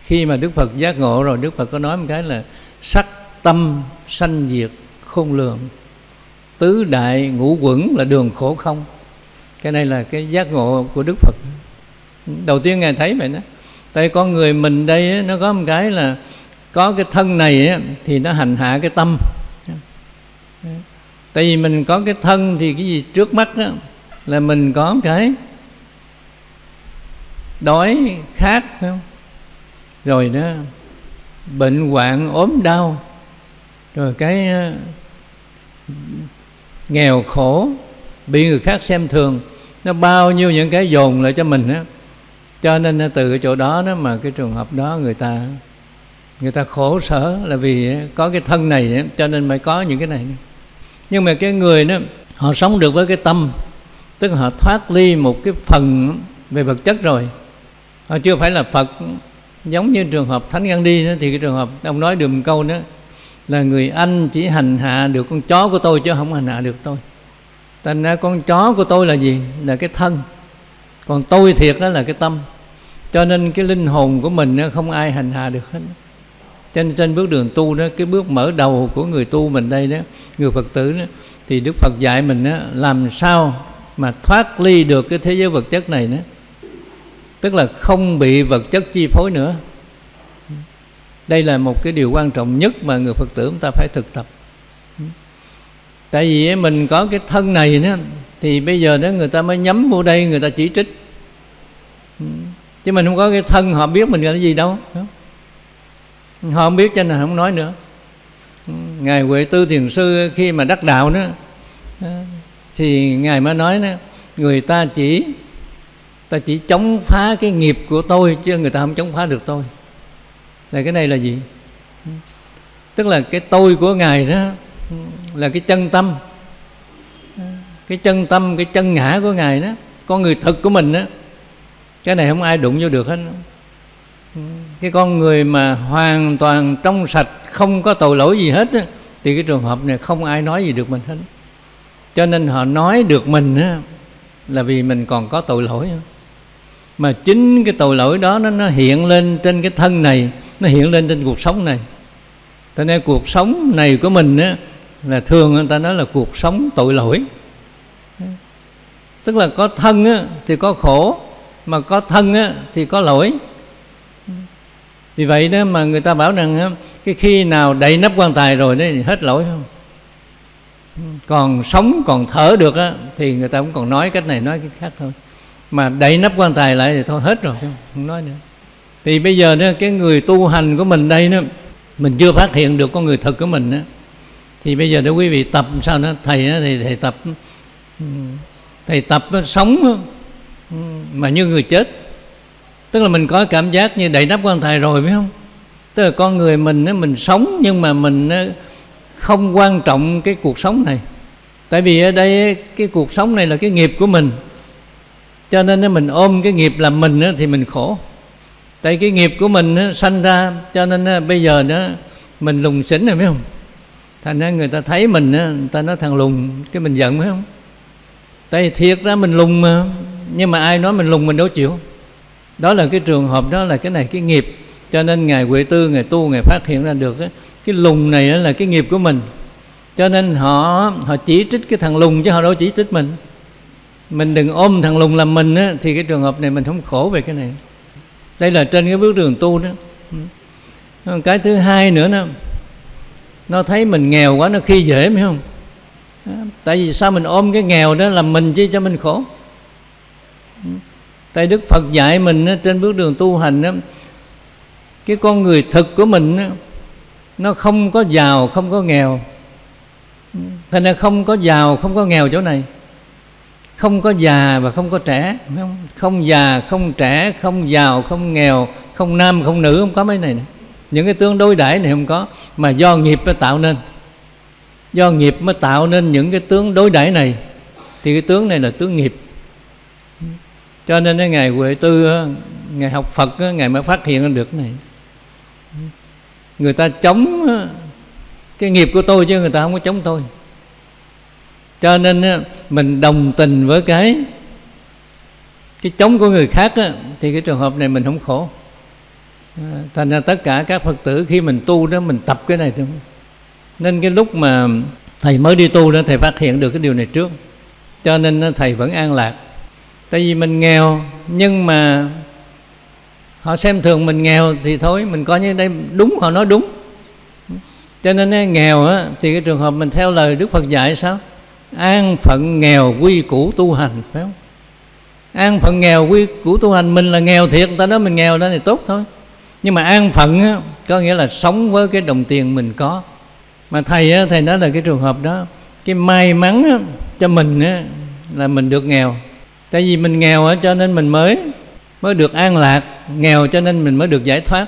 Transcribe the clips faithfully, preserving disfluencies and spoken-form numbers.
Khi mà Đức Phật giác ngộ rồi, Đức Phật có nói một cái là sắc tâm sanh diệt khôn lường, tứ đại ngũ quẩn là đường khổ không. Cái này là cái giác ngộ của Đức Phật. Đầu tiên Ngài thấy vậy đó. Tại con người mình đây nó có một cái là có cái thân này thì nó hành hạ cái tâm. Tại vì mình có cái thân thì cái gì trước mắt đó, là mình có cái đói khát, phải không? Rồi đó bệnh hoạn ốm đau, rồi cái nghèo khổ, bị người khác xem thường, nó bao nhiêu những cái dồn lại cho mình á. Cho nên từ cái chỗ đó đó mà cái trường hợp đó người ta người ta khổ sở là vì có cái thân này, cho nên mới có những cái này. Nhưng mà cái người đó họ sống được với cái tâm, tức là họ thoát ly một cái phần về vật chất rồi, họ chưa phải là Phật. Giống như trường hợp Thánh Gandhi đó, thì cái trường hợp ông nói được một câu đó là người Anh chỉ hành hạ được con chó của tôi chứ không hành hạ được tôi. Thành ra con chó của tôi là gì? Là cái thân. Còn tôi thiệt đó là cái tâm. Cho nên cái linh hồn của mình không ai hành hạ được hết. Trên trên bước đường tu đó, cái bước mở đầu của người tu mình đây đó, người Phật tử đó, thì Đức Phật dạy mình đó, làm sao mà thoát ly được cái thế giới vật chất này đó. Tức là không bị vật chất chi phối nữa. Đây là một cái điều quan trọng nhất mà người Phật tử chúng ta phải thực tập. Tại vì mình có cái thân này đó, thì bây giờ đó người ta mới nhắm vô đây, người ta chỉ trích. Chứ mình không có cái thân, họ biết mình là cái gì đâu. Họ không biết cho nên không nói nữa. Ngài Huệ Tư Thiền Sư khi mà đắc đạo đó, thì Ngài mới nói đó, người ta chỉ ta chỉ chống phá cái nghiệp của tôi, chứ người ta không chống phá được tôi. Là cái này là gì? Tức là cái tôi của Ngài đó là cái chân tâm. Cái chân tâm, cái chân ngã của Ngài đó, con người thực của mình đó, cái này không ai đụng vô được hết. Cái con người mà hoàn toàn trong sạch, không có tội lỗi gì hết đó, thì cái trường hợp này không ai nói gì được mình hết. Cho nên họ nói được mình đó, là vì mình còn có tội lỗi. Mà chính cái tội lỗi đó nó, nó hiện lên trên cái thân này, nó hiện lên trên cuộc sống này. Cho nên cuộc sống này của mình á, là thường người ta nói là cuộc sống tội lỗi. Tức là có thân á, thì có khổ, mà có thân á, thì có lỗi. Vì vậy đó mà người ta bảo rằng á, cái khi nào đậy nắp quan tài rồi đấy thì hết lỗi không? Còn sống, còn thở được á, thì người ta cũng còn nói cách này nói cái khác thôi. Mà đậy nắp quan tài lại thì thôi hết rồi, không nói nữa. Thì bây giờ đó, cái người tu hành của mình đây đó, mình chưa phát hiện được con người thực của mình đó, thì bây giờ để quý vị tập sao đó, thầy đó, thì thầy tập thầy tập sống mà như người chết. Tức là mình có cảm giác như đậy nắp quan tài rồi, biết không? Tức là con người mình đó, mình sống nhưng mà mình không quan trọng cái cuộc sống này. Tại vì ở đây cái cuộc sống này là cái nghiệp của mình, cho nên mình ôm cái nghiệp làm mình thì mình khổ. Tại cái nghiệp của mình sanh ra, cho nên bây giờ đó mình lùng xỉn rồi, biết không? Thành ra người ta thấy mình, người ta nói thằng lùng, cái mình giận, phải không? Tại vì thiệt ra mình lùng mà, nhưng mà ai nói mình lùng mình đâu chịu. Đó là cái trường hợp đó, là cái này cái nghiệp. Cho nên Ngài Huệ Tư, Ngài tu, Ngài phát hiện ra được cái lùng này là cái nghiệp của mình. Cho nên họ họ chỉ trích cái thằng lùng chứ họ đâu chỉ trích mình. Mình đừng ôm thằng lùng làm mình á, thì cái trường hợp này mình không khổ về cái này. Đây là trên cái bước đường tu đó. Cái thứ hai nữa đó, nó thấy mình nghèo quá nó khi dễ, phải không? Tại vì sao mình ôm cái nghèo đó làm mình chứ cho mình khổ? Tại Đức Phật dạy mình đó, trên bước đường tu hành đó, cái con người thực của mình đó, nó không có giàu, không có nghèo. Thành ra không có giàu, không có nghèo chỗ này. Không có già và không có trẻ, không? Không già, không trẻ, không giàu, không nghèo, không nam, không nữ, không có mấy này, này. Những cái tướng đối đãi này không có. Mà do nghiệp mới tạo nên. Do nghiệp mới tạo nên những cái tướng đối đãi này. Thì cái tướng này là tướng nghiệp. Cho nên cái Ngài Huệ Tư, Ngài học Phật, Ngài mới phát hiện ra được cái này. Người ta chống cái nghiệp của tôi chứ người ta không có chống tôi. Cho nên mình đồng tình với cái cái chống của người khác á, thì cái trường hợp này mình không khổ. Thành ra tất cả các Phật tử khi mình tu đó, mình tập cái này thôi. Nên cái lúc mà thầy mới đi tu đó, thầy phát hiện được cái điều này trước, cho nên thầy vẫn an lạc. Tại vì mình nghèo, nhưng mà họ xem thường mình nghèo thì thôi, mình coi như đây đúng, họ nói đúng. Cho nên nghèo á, thì cái trường hợp mình theo lời Đức Phật dạy sao? An phận nghèo quy củ tu hành, phải không? An phận nghèo quy củ tu hành, mình là nghèo thiệt, người ta nói mình nghèo đó thì tốt thôi. Nhưng mà an phận á, có nghĩa là sống với cái đồng tiền mình có. Mà thầy á, thầy nói là cái trường hợp đó, cái may mắn á, cho mình á, là mình được nghèo. Tại vì mình nghèo á, cho nên mình mới mới được an lạc. Nghèo cho nên mình mới được giải thoát.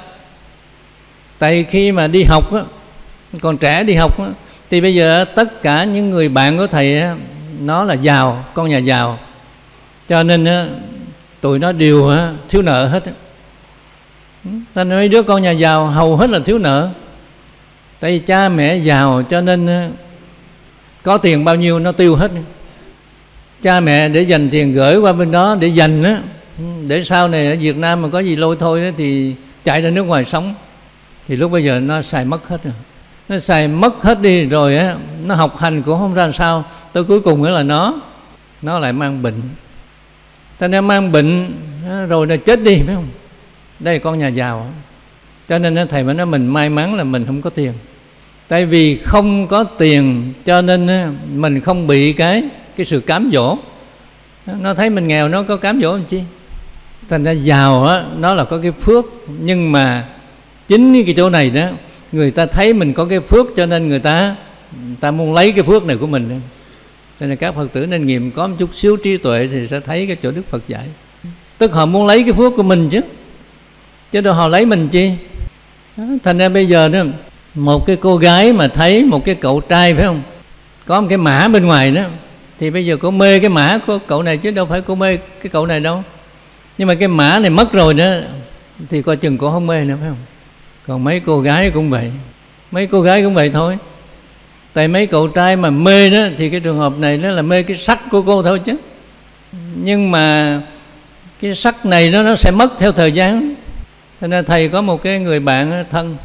Tại khi mà đi học á, còn trẻ đi học á, thì bây giờ tất cả những người bạn của thầy á, nó là giàu, con nhà giàu. Cho nên á, tụi nó đều á, thiếu nợ hết á. Thành mấy đứa con nhà giàu hầu hết là thiếu nợ. Tại vì cha mẹ giàu cho nên á, có tiền bao nhiêu nó tiêu hết. Cha mẹ để dành tiền gửi qua bên đó để dành á, để sau này ở Việt Nam mà có gì lôi thôi đó, thì chạy ra nước ngoài sống. Thì lúc bây giờ nó xài mất hết rồi. Nó xài mất hết đi rồi á, nó học hành cũng không ra sao. Tới cuối cùng là nó Nó lại mang bệnh. Cho nên mang bệnh rồi nó chết đi, phải không? Đây là con nhà giàu. Cho nên thầy mới nói mình may mắn là mình không có tiền. Tại vì không có tiền cho nên mình không bị cái cái sự cám dỗ. Nó thấy mình nghèo nó có cám dỗ làm chi. Thành ra giàu á, nó là có cái phước. Nhưng mà chính cái chỗ này đó, người ta thấy mình có cái phước cho nên người ta người ta muốn lấy cái phước này của mình. Cho nên các Phật tử nên nghiệm có một chút xíu trí tuệ thì sẽ thấy cái chỗ Đức Phật dạy. Tức họ muốn lấy cái phước của mình chứ, chứ đâu họ lấy mình chi. Thành ra bây giờ đó, một cái cô gái mà thấy một cái cậu trai, phải không, có một cái mã bên ngoài đó, thì bây giờ cô mê cái mã của cậu này chứ đâu phải cô mê cái cậu này đâu. Nhưng mà cái mã này mất rồi đó thì coi chừng cô không mê nữa, phải không? Còn mấy cô gái cũng vậy, mấy cô gái cũng vậy thôi. Tại mấy cậu trai mà mê đó thì cái trường hợp này nó là mê cái sắc của cô thôi chứ. Nhưng mà cái sắc này nó, nó sẽ mất theo thời gian. Cho nên thầy có một cái người bạn thân,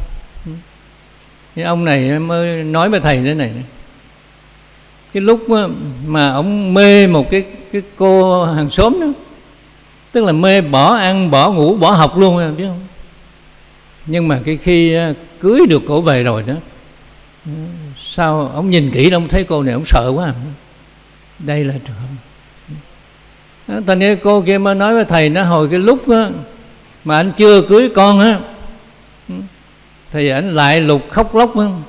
cái ông này mới nói với thầy thế này, này. Cái lúc mà ông mê một cái, cái cô hàng xóm đó, tức là mê bỏ ăn, bỏ ngủ, bỏ học luôn, biết không? Nhưng mà cái khi cưới được cổ về rồi đó, sao ông nhìn kỹ ông thấy cô này ông sợ quá. Đây là trường hợp. Thành ra cô kia mới nói với thầy, nó hồi cái lúc đó, mà anh chưa cưới con á, thì anh lại lục khóc lóc không?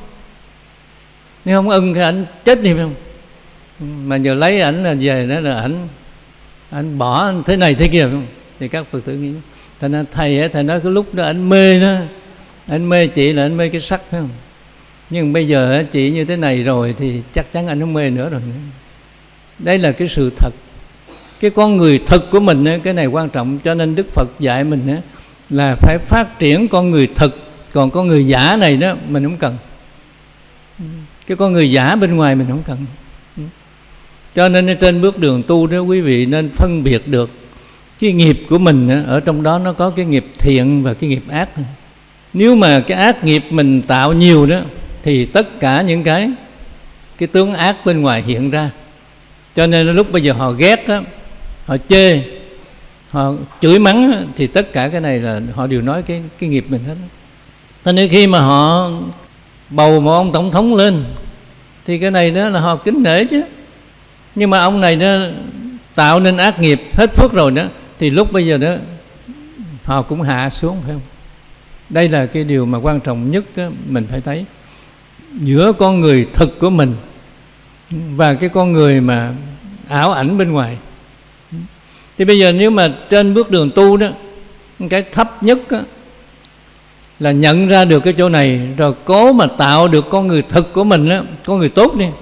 Nếu không ưng thì anh chết đi, phải không? Mà giờ lấy ảnh là về đó là ảnh anh bỏ anh thế này thế kia, phải không? Thì các Phật tử nghĩ. Thành ra thầy thầy nói cái lúc đó anh mê đó, anh mê chị là anh mê cái sắc, phải không? Nhưng bây giờ chị như thế này rồi thì chắc chắn anh không mê nữa rồi. Đây là cái sự thật. Cái con người thực của mình, cái này quan trọng. Cho nên Đức Phật dạy mình là phải phát triển con người thực. Còn con người giả này đó mình không cần. Cái con người giả bên ngoài mình không cần. Cho nên trên bước đường tu đó, quý vị nên phân biệt được cái nghiệp của mình. Ở trong đó nó có cái nghiệp thiện và cái nghiệp ác. Nếu mà cái ác nghiệp mình tạo nhiều đó, thì tất cả những cái cái tướng ác bên ngoài hiện ra. Cho nên lúc bây giờ họ ghét đó, họ chê, họ chửi mắng đó, thì tất cả cái này là họ đều nói cái, cái nghiệp mình hết. Cho nên khi mà họ bầu một ông tổng thống lên thì cái này đó là họ kính nể chứ. Nhưng mà ông này nó tạo nên ác nghiệp hết phước rồi đó, thì lúc bây giờ đó họ cũng hạ xuống, phải không? Đây là cái điều mà quan trọng nhất đó, mình phải thấy giữa con người thực của mình và cái con người mà ảo ảnh bên ngoài. Thì bây giờ nếu mà trên bước đường tu đó, cái thấp nhất đó, là nhận ra được cái chỗ này, rồi cố mà tạo được con người thực của mình đó, con người tốt đi.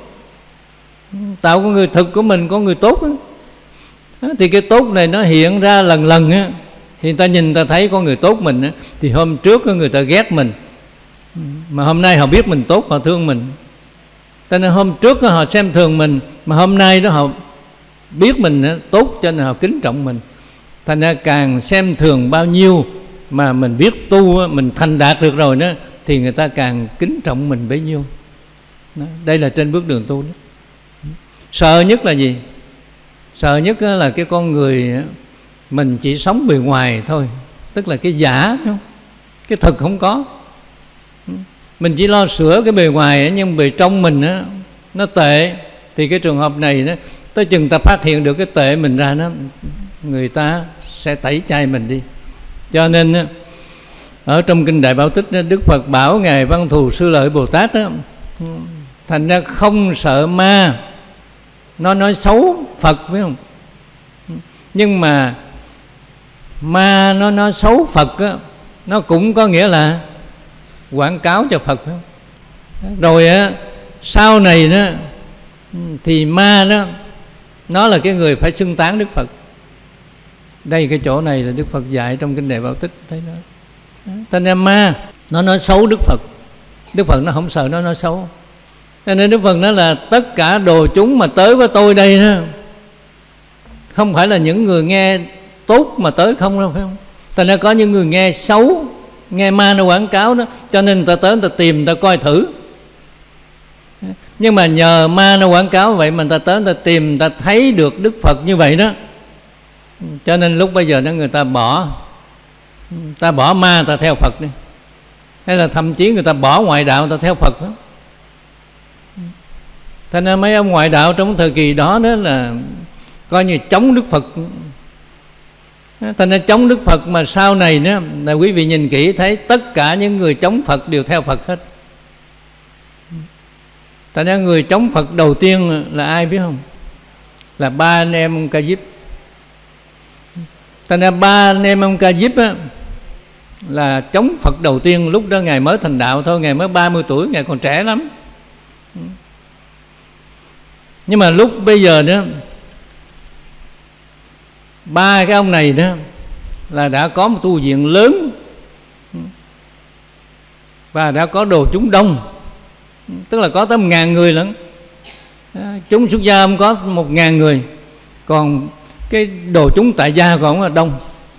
Tạo con người thực của mình, con người tốt đó. Thì cái tốt này nó hiện ra lần lần á, thì người ta nhìn người ta thấy con người tốt mình á, thì hôm trước có người ta ghét mình, mà hôm nay họ biết mình tốt, họ thương mình. Cho nên hôm trước họ xem thường mình, mà hôm nay đó họ biết mình tốt, cho nên họ kính trọng mình. Thành ra càng xem thường bao nhiêu mà mình biết tu, mình thành đạt được rồi đó, thì người ta càng kính trọng mình bấy nhiêu. Đó, đây là trên bước đường tu đó. Sợ nhất là gì? Sợ nhất là cái con người mình chỉ sống bề ngoài thôi, tức là cái giả, không? Cái thực không có. Mình chỉ lo sửa cái bề ngoài, nhưng bề trong mình đó, nó tệ. Thì cái trường hợp này đó, tới chừng ta phát hiện được cái tệ mình ra đó, người ta sẽ tẩy chay mình đi. Cho nên ở trong kinh Đại Bảo Tích đó, Đức Phật bảo ngài Văn Thù Sư Lợi Bồ Tát đó, thành ra không sợ ma nó nói xấu Phật, phải không? Nhưng mà ma nó nói xấu Phật đó, nó cũng có nghĩa là quảng cáo cho Phật, phải không? Rồi á, sau này đó thì ma đó nó là cái người phải xưng tán Đức Phật. Đây cái chỗ này là Đức Phật dạy trong kinh Đại Bảo Tích, thấy đó. Thành ra ma nó nói xấu Đức Phật, Đức Phật nó không sợ nó nói xấu. Cho nên Đức Phật nói là tất cả đồ chúng mà tới với tôi đây đó, không phải là những người nghe tốt mà tới không đâu, phải không? Thành ra có những người nghe xấu, nghe ma nó quảng cáo đó, cho nên người ta tới người ta tìm, người ta coi thử. Nhưng mà nhờ ma nó quảng cáo vậy mà người ta tới người ta tìm, người ta thấy được Đức Phật như vậy đó. Cho nên lúc bây giờ đó người ta bỏ, ta bỏ ma người ta theo Phật đi, hay là thậm chí người ta bỏ ngoại đạo người ta theo Phật đó. Thành ra mấy ông ngoại đạo trong thời kỳ đó đó là coi như chống Đức Phật. Thành ra chống Đức Phật mà sau này đó là quý vị nhìn kỹ thấy tất cả những người chống Phật đều theo Phật hết. Thành ra người chống Phật đầu tiên là ai biết không? Là ba anh em ông Ca Diếp. Thành ra ba anh em ông Ca Diếp á, là chống Phật đầu tiên. Lúc đó ngài mới thành đạo thôi, ngài mới ba mươi tuổi, ngài còn trẻ lắm. Nhưng mà lúc bây giờ đó, ba cái ông này đó là đã có một tu viện lớn và đã có đồ chúng đông, tức là có tới một ngàn người lận. Chúng xuất gia ông có một ngàn người, còn cái đồ chúng tại gia còn là đông.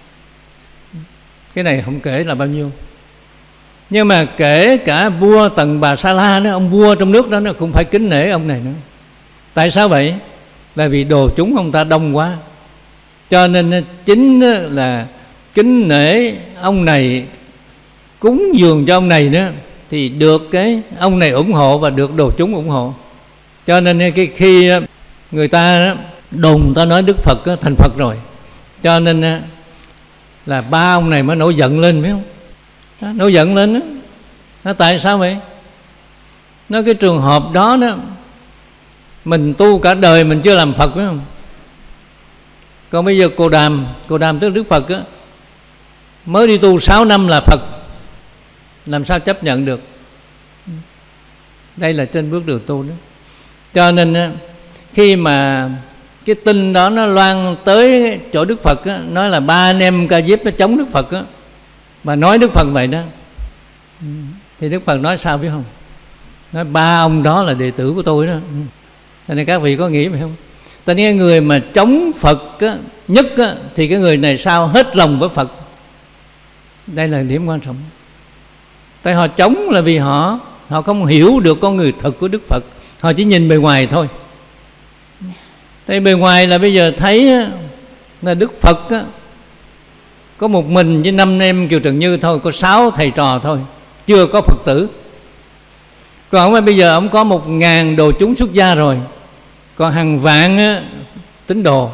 Cái này không kể là bao nhiêu. Nhưng mà kể cả vua Tần Bà Sa La đó, ông vua trong nước đó nó cũng phải kính nể ông này nữa. Tại sao vậy? Là vì đồ chúng ông ta đông quá, cho nên chính là kính nể ông này, cúng dường cho ông này đó, thì được cái ông này ủng hộ và được đồ chúng ủng hộ. Cho nên cái khi người ta đồn ta nói Đức Phật thành Phật rồi, cho nên là ba ông này mới nổi giận lên, biết không? Đó, nổi giận lên đó. Đó, tại sao vậy? Nó cái trường hợp đó đó, mình tu cả đời mình chưa làm Phật, phải không? Còn bây giờ Cô Đàm, Cô Đàm tức Đức Phật á, mới đi tu sáu năm là Phật, làm sao chấp nhận được? Đây là trên bước đường tu đó. Cho nên á, khi mà cái tin đó nó loan tới chỗ Đức Phật á, nói là ba anh em Ca Diếp nó chống Đức Phật á, và nói Đức Phật vậy đó, thì Đức Phật nói sao biết không? Nói ba ông đó là đệ tử của tôi đó. Cho nên các vị có nghĩ phải không? Tại nên người mà chống Phật á, nhất á, thì cái người này sao hết lòng với Phật. Đây là điểm quan trọng. Tại họ chống là vì họ họ không hiểu được con người thật của Đức Phật, họ chỉ nhìn bề ngoài thôi. Tại bề ngoài là bây giờ thấy á, là Đức Phật á, có một mình với năm em Kiều Trần Như thôi, có sáu thầy trò thôi, chưa có Phật tử. Còn ông bây giờ ông có một ngàn đồ chúng xuất gia rồi, còn hàng vạn á, tín đồ.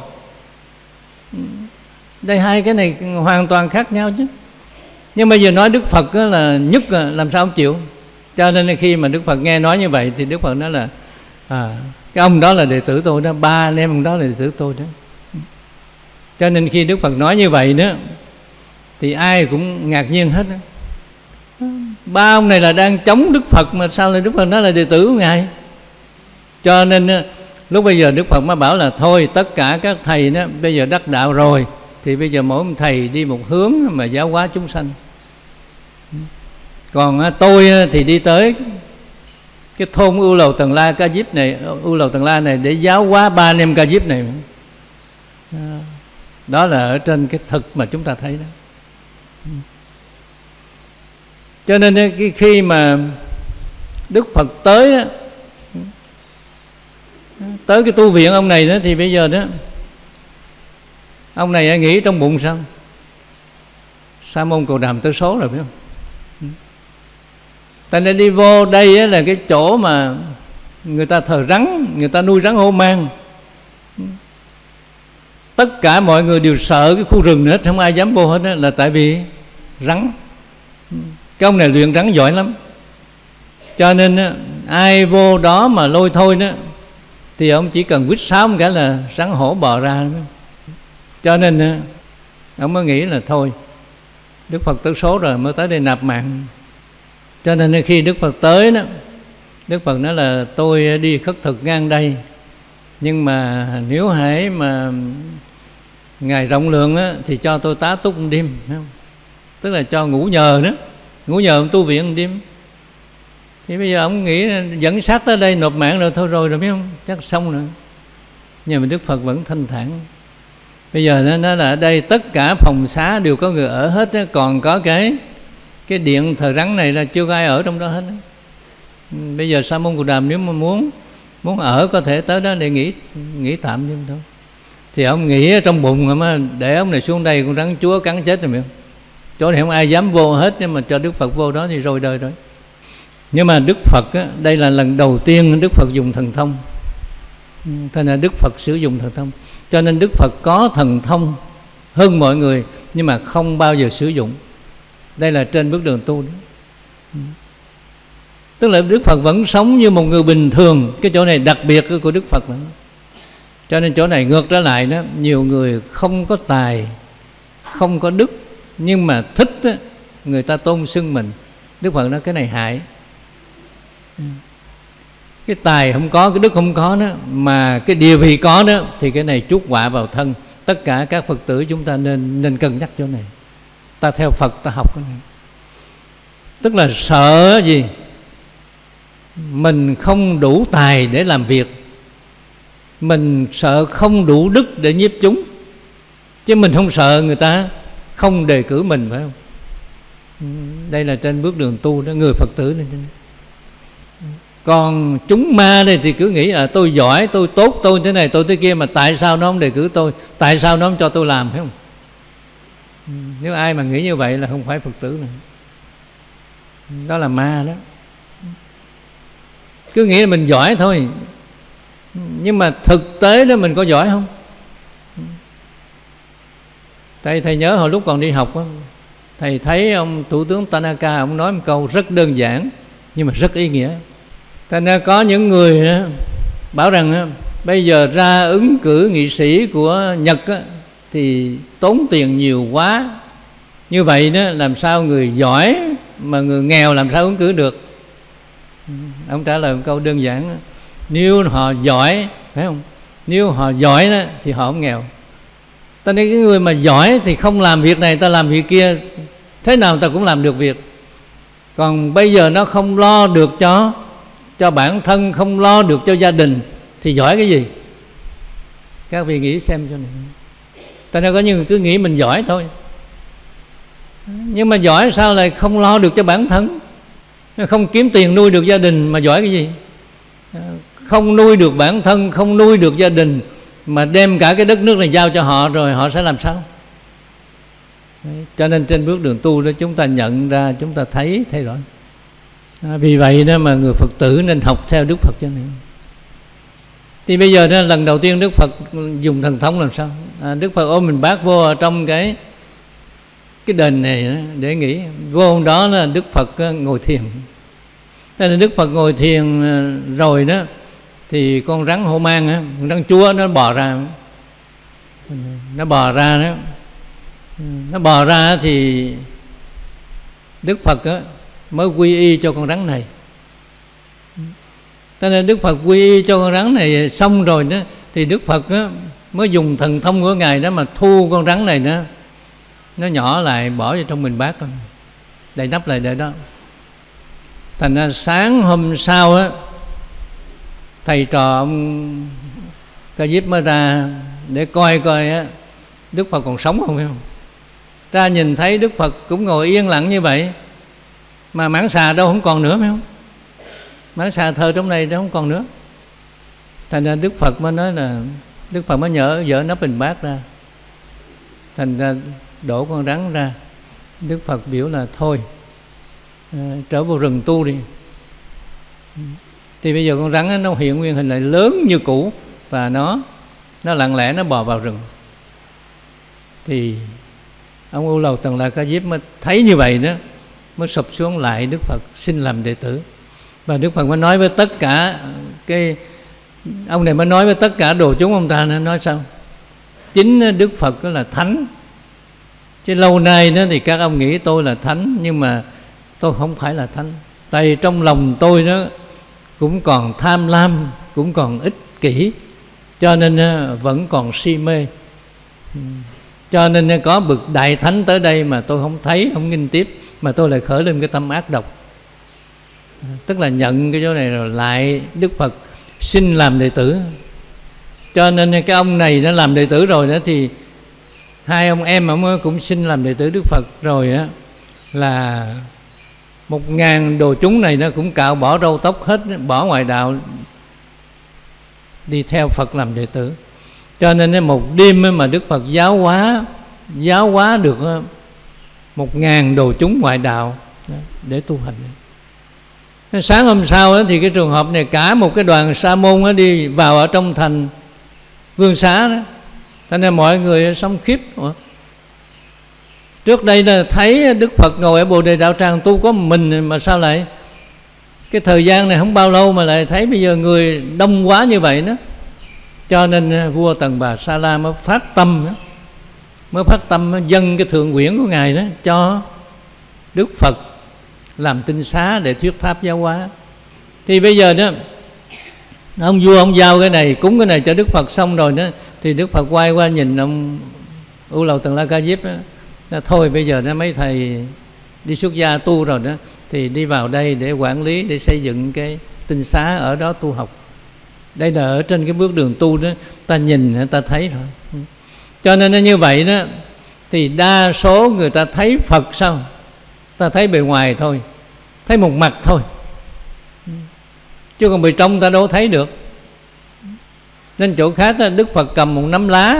Đây hai cái này hoàn toàn khác nhau chứ. Nhưng bây giờ nói Đức Phật á, là nhất à, làm sao ông chịu? Cho nên khi mà Đức Phật nghe nói như vậy thì Đức Phật nói là à, cái ông đó là đệ tử tôi đó, ba anh em ông đó là đệ tử tôi đó. Cho nên khi Đức Phật nói như vậy đó thì ai cũng ngạc nhiên hết đó. Ba ông này là đang chống Đức Phật mà sao lại Đức Phật nói là đệ tử của Ngài? Cho nên lúc bây giờ Đức Phật mới bảo là thôi tất cả các thầy đó bây giờ đắc đạo rồi, thì bây giờ mỗi một thầy đi một hướng mà giáo hóa chúng sanh. Còn tôi thì đi tới cái thôn Ưu Lầu Tần La Ca Diếp này, Ưu Lầu Tần La này để giáo hóa ba anh em Ca Diếp này. Đó là ở trên cái thực mà chúng ta thấy đó. Cho nên cái khi mà Đức Phật tới đó, tới cái tu viện ông này đó, thì bây giờ đó ông này nghĩ trong bụng sao? Sa môn Cồ Đàm tới số rồi, phải không? Ta nên đi vô đây là cái chỗ mà người ta thờ rắn, người ta nuôi rắn hổ mang. Tất cả mọi người đều sợ cái khu rừng nữa, không ai dám vô hết đó, là tại vì rắn. Cái ông này luyện rắn giỏi lắm. Cho nên ai vô đó mà lôi thôi đó, thì ông chỉ cần quýt sáo một cái là rắn hổ bò ra. Cho nên ông mới nghĩ là thôi, Đức Phật tới số rồi, mới tới đây nạp mạng. Cho nên khi Đức Phật tới đó, Đức Phật nói là tôi đi khất thực ngang đây, nhưng mà nếu hãy mà Ngài rộng lượng á, thì cho tôi tá túc một đêm, phải không? Tức là cho ngủ nhờ đó, ngủ nhờ ông tu viện một đêm. Thì bây giờ ông nghĩ dẫn sát tới đây nộp mạng rồi thôi rồi rồi, biết không? Chắc xong rồi. Nhưng mà Đức Phật vẫn thanh thản. Bây giờ nó nói là ở đây tất cả phòng xá đều có người ở hết đó, còn có cái cái điện thờ rắn này là chưa có ai ở trong đó hết đó. Bây giờ Sa môn Cồ Đàm nếu mà muốn muốn ở có thể tới đó để nghỉ nghỉ tạm nhưng thôi. Thì ông nghĩ trong bụng mà để ông này xuống đây con rắn chúa cắn chết rồi, biết không? Chỗ này không ai dám vô hết, nhưng mà cho Đức Phật vô đó thì rồi đời rồi. Nhưng mà Đức Phật á, đây là lần đầu tiên Đức Phật dùng thần thông. Thế nên Đức Phật sử dụng thần thông. Cho nên Đức Phật có thần thông hơn mọi người, nhưng mà không bao giờ sử dụng. Đây là trên bước đường tu đó. Tức là Đức Phật vẫn sống như một người bình thường. Cái chỗ này đặc biệt của Đức Phật đó. Cho nên chỗ này ngược trở lại đó, nhiều người không có tài, không có đức, nhưng mà thích đó, người ta tôn xưng mình. Đức Phật nói cái này hại. Cái tài không có, cái đức không có đó, mà cái địa vị có đó, thì cái này chuốc họa vào thân. Tất cả các Phật tử chúng ta nên nên cân nhắc chỗ này. Ta theo Phật, ta học cái này. Tức là sợ gì? Mình không đủ tài để làm việc, mình sợ không đủ đức để nhiếp chúng, chứ mình không sợ người ta không đề cử mình, phải không? Đây là trên bước đường tu đó, người Phật tử này. Còn chúng ma đây thì cứ nghĩ à, tôi giỏi, tôi tốt, tôi thế này, tôi thế kia, mà tại sao nó không đề cử tôi, tại sao nó không cho tôi làm, phải không? Nếu ai mà nghĩ như vậy là không phải Phật tử này, đó là ma đó. Cứ nghĩ là mình giỏi thôi, nhưng mà thực tế đó mình có giỏi không? Thầy, thầy nhớ hồi lúc còn đi học đó, thầy thấy ông Thủ tướng Tanaka, ông nói một câu rất đơn giản nhưng mà rất ý nghĩa. Thành ra có những người đó, bảo rằng đó, bây giờ ra ứng cử nghị sĩ của Nhật đó, thì tốn tiền nhiều quá. Như vậy đó, làm sao người giỏi mà người nghèo làm sao ứng cử được? Ông trả lời một câu đơn giản đó, nếu họ giỏi, phải không? Nếu họ giỏi đó, thì họ không nghèo. Ta nên cái người mà giỏi thì không làm việc này, ta làm việc kia, thế nào ta cũng làm được việc. Còn bây giờ nó không lo được cho cho bản thân, không lo được cho gia đình, thì giỏi cái gì? Các vị nghĩ xem cho này. Ta nên có những người cứ nghĩ mình giỏi thôi, nhưng mà giỏi sao lại không lo được cho bản thân, không kiếm tiền nuôi được gia đình, mà giỏi cái gì? Không nuôi được bản thân, không nuôi được gia đình, mà đem cả cái đất nước này giao cho họ, rồi họ sẽ làm sao? Đấy, cho nên trên bước đường tu đó chúng ta nhận ra, chúng ta thấy thay đổi. À, vì vậy đó mà người Phật tử nên học theo Đức Phật cho nên. Thì bây giờ đó, lần đầu tiên Đức Phật dùng thần thông làm sao? À, Đức Phật ôm mình bác vô trong cái cái đền này đó, để nghỉ. Vô hôm đó là Đức Phật ngồi thiền. Thế nên Đức Phật ngồi thiền rồi đó, thì con rắn hổ mang á, con rắn chúa nó bò ra. Nó bò ra đó. Nó bò ra thì Đức Phật á, mới quy y cho con rắn này. Cho nên Đức Phật quy y cho con rắn này xong rồi đó, thì Đức Phật á, mới dùng thần thông của Ngài đó mà thu con rắn này đó, nó nhỏ lại bỏ vào trong mình bát, đậy nắp lại để đó. Thành ra sáng hôm sau á, thầy trò ông Ca Diếp mới ra để coi coi á, Đức Phật còn sống không, phải không? Ra nhìn thấy Đức Phật cũng ngồi yên lặng như vậy, Mà mãng xà đâu không còn nữa, phải không? Mãng xà thờ trong này đâu không còn nữa. Thành ra Đức Phật mới nói là Đức Phật mới nhỡ dỡ nắp bình bát ra, thành ra đổ con rắn ra. Đức Phật biểu là thôi à, trở vào rừng tu đi. Thì bây giờ con rắn nó hiện nguyên hình lại lớn như cũ, và nó nó lặng lẽ nó bò vào rừng. Thì ông U Lầu Tần La Ca Diếp mới thấy như vậy đó, mới sụp xuống lại Đức Phật xin làm đệ tử. Và Đức Phật mới nói với tất cả cái ông này mới nói với tất cả đồ chúng ông ta, nó nói sao? Chính Đức Phật đó là thánh, chứ lâu nay đó thì các ông nghĩ tôi là thánh, nhưng mà tôi không phải là thánh. Tại vì trong lòng tôi đó cũng còn tham lam, cũng còn ích kỷ, cho nên vẫn còn si mê. Cho nên có bậc đại thánh tới đây mà tôi không thấy, không nghinh tiếp, mà tôi lại khởi lên cái tâm ác độc. Tức là nhận cái chỗ này rồi lại Đức Phật xin làm đệ tử. Cho nên cái ông này nó làm đệ tử rồi đó, thì hai ông em ông cũng xin làm đệ tử Đức Phật rồi á, là một ngàn đồ chúng này nó cũng cạo bỏ râu tóc hết, bỏ ngoài đạo đi theo Phật làm đệ tử. Cho nên một đêm mà Đức Phật giáo hóa giáo hóa được một ngàn đồ chúng ngoại đạo để tu hành. Sáng hôm sau thì cái trường hợp này cả một cái đoàn sa môn đi vào ở trong thành Vương Xá đó. Cho nên mọi người sống khiếp. Trước đây là thấy Đức Phật ngồi ở Bồ Đề Đạo Tràng tu có mình, mà sao lại cái thời gian này không bao lâu mà lại thấy bây giờ người đông quá như vậy đó. Cho nên vua Tần Bà Sa La mới phát tâm đó, mới phát tâm dâng cái thượng quyển của Ngài đó cho Đức Phật làm tinh xá để thuyết pháp giáo hóa. Thì bây giờ đó ông vua ông giao cái này, cúng cái này cho Đức Phật xong rồi đó, thì Đức Phật quay qua nhìn ông U Lầu Tần La Ca Diếp đó, đó, thôi bây giờ đó mấy thầy đi xuất gia tu rồi đó, thì đi vào đây để quản lý, để xây dựng cái tinh xá ở đó tu học. Đây là ở trên cái bước đường tu đó, ta nhìn ta thấy rồi. Cho nên nó như vậy đó, thì đa số người ta thấy Phật sao? Ta thấy bề ngoài thôi, thấy một mặt thôi, chứ còn bề trong ta đâu thấy được. Nên chỗ khác đó, Đức Phật cầm một nắm lá,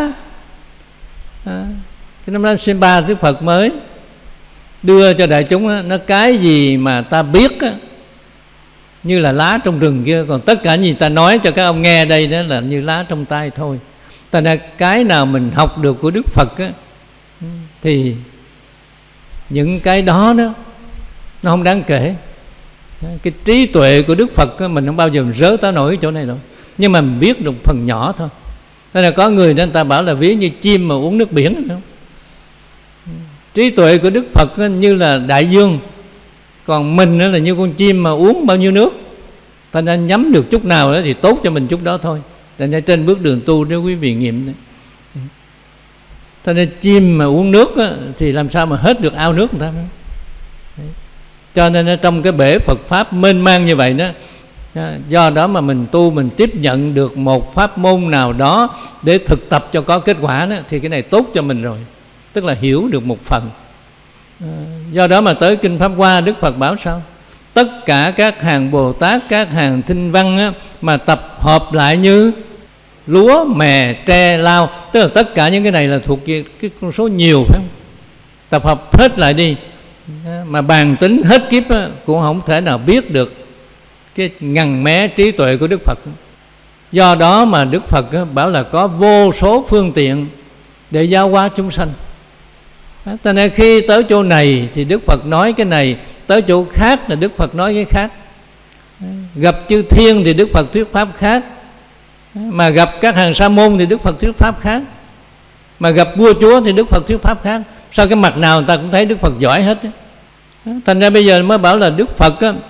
à, cái nắm lá Simba Đức Phật mới đưa cho đại chúng đó, nó cái gì mà ta biết đó, như là lá trong rừng kia, còn tất cả gì ta nói cho các ông nghe đây đó là như lá trong tay thôi. Tại nên cái nào mình học được của Đức Phật á, thì những cái đó đó nó không đáng kể. Cái trí tuệ của Đức Phật á, mình không bao giờ mình rớ tới nổi chỗ này đâu, nhưng mà mình biết được phần nhỏ thôi. Thế là có người nên ta bảo là ví như chim mà uống nước biển. Trí tuệ của Đức Phật á, như là đại dương, còn mình là như con chim mà uống bao nhiêu nước. Ta nên nhắm được chút nào đó thì tốt cho mình chút đó thôi. Tại nên trên bước đường tu nếu quý vị nghiệm đấy. Cho nên chim mà uống nước á, thì làm sao mà hết được ao nước người ta. Đấy. Cho nên trong cái bể Phật Pháp mênh mang như vậy đó, do đó mà mình tu, mình tiếp nhận được một pháp môn nào đó để thực tập cho có kết quả đó, thì cái này tốt cho mình rồi. Tức là hiểu được một phần. Do đó mà tới Kinh Pháp Hoa, Đức Phật bảo sao? Tất cả các hàng Bồ Tát, các hàng Thinh Văn á, mà tập hợp lại như lúa, mè, tre, lao, tức là tất cả những cái này là thuộc cái, cái con số nhiều, phải không? Tập hợp hết lại đi, mà bàn tính hết kiếp á, cũng không thể nào biết được cái ngần mé trí tuệ của Đức Phật. Do đó mà Đức Phật á, bảo là có vô số phương tiện để giáo hóa chúng sanh. Cho nên khi tới chỗ này thì Đức Phật nói cái này, tới chỗ khác là Đức Phật nói cái khác. Gặp chư thiên thì Đức Phật thuyết pháp khác, mà gặp các hàng sa môn thì Đức Phật thuyết pháp khác, mà gặp vua chúa thì Đức Phật thuyết pháp khác. Sao cái mặt nào người ta cũng thấy Đức Phật giỏi hết ấy. Thành ra bây giờ mới bảo là Đức Phật á,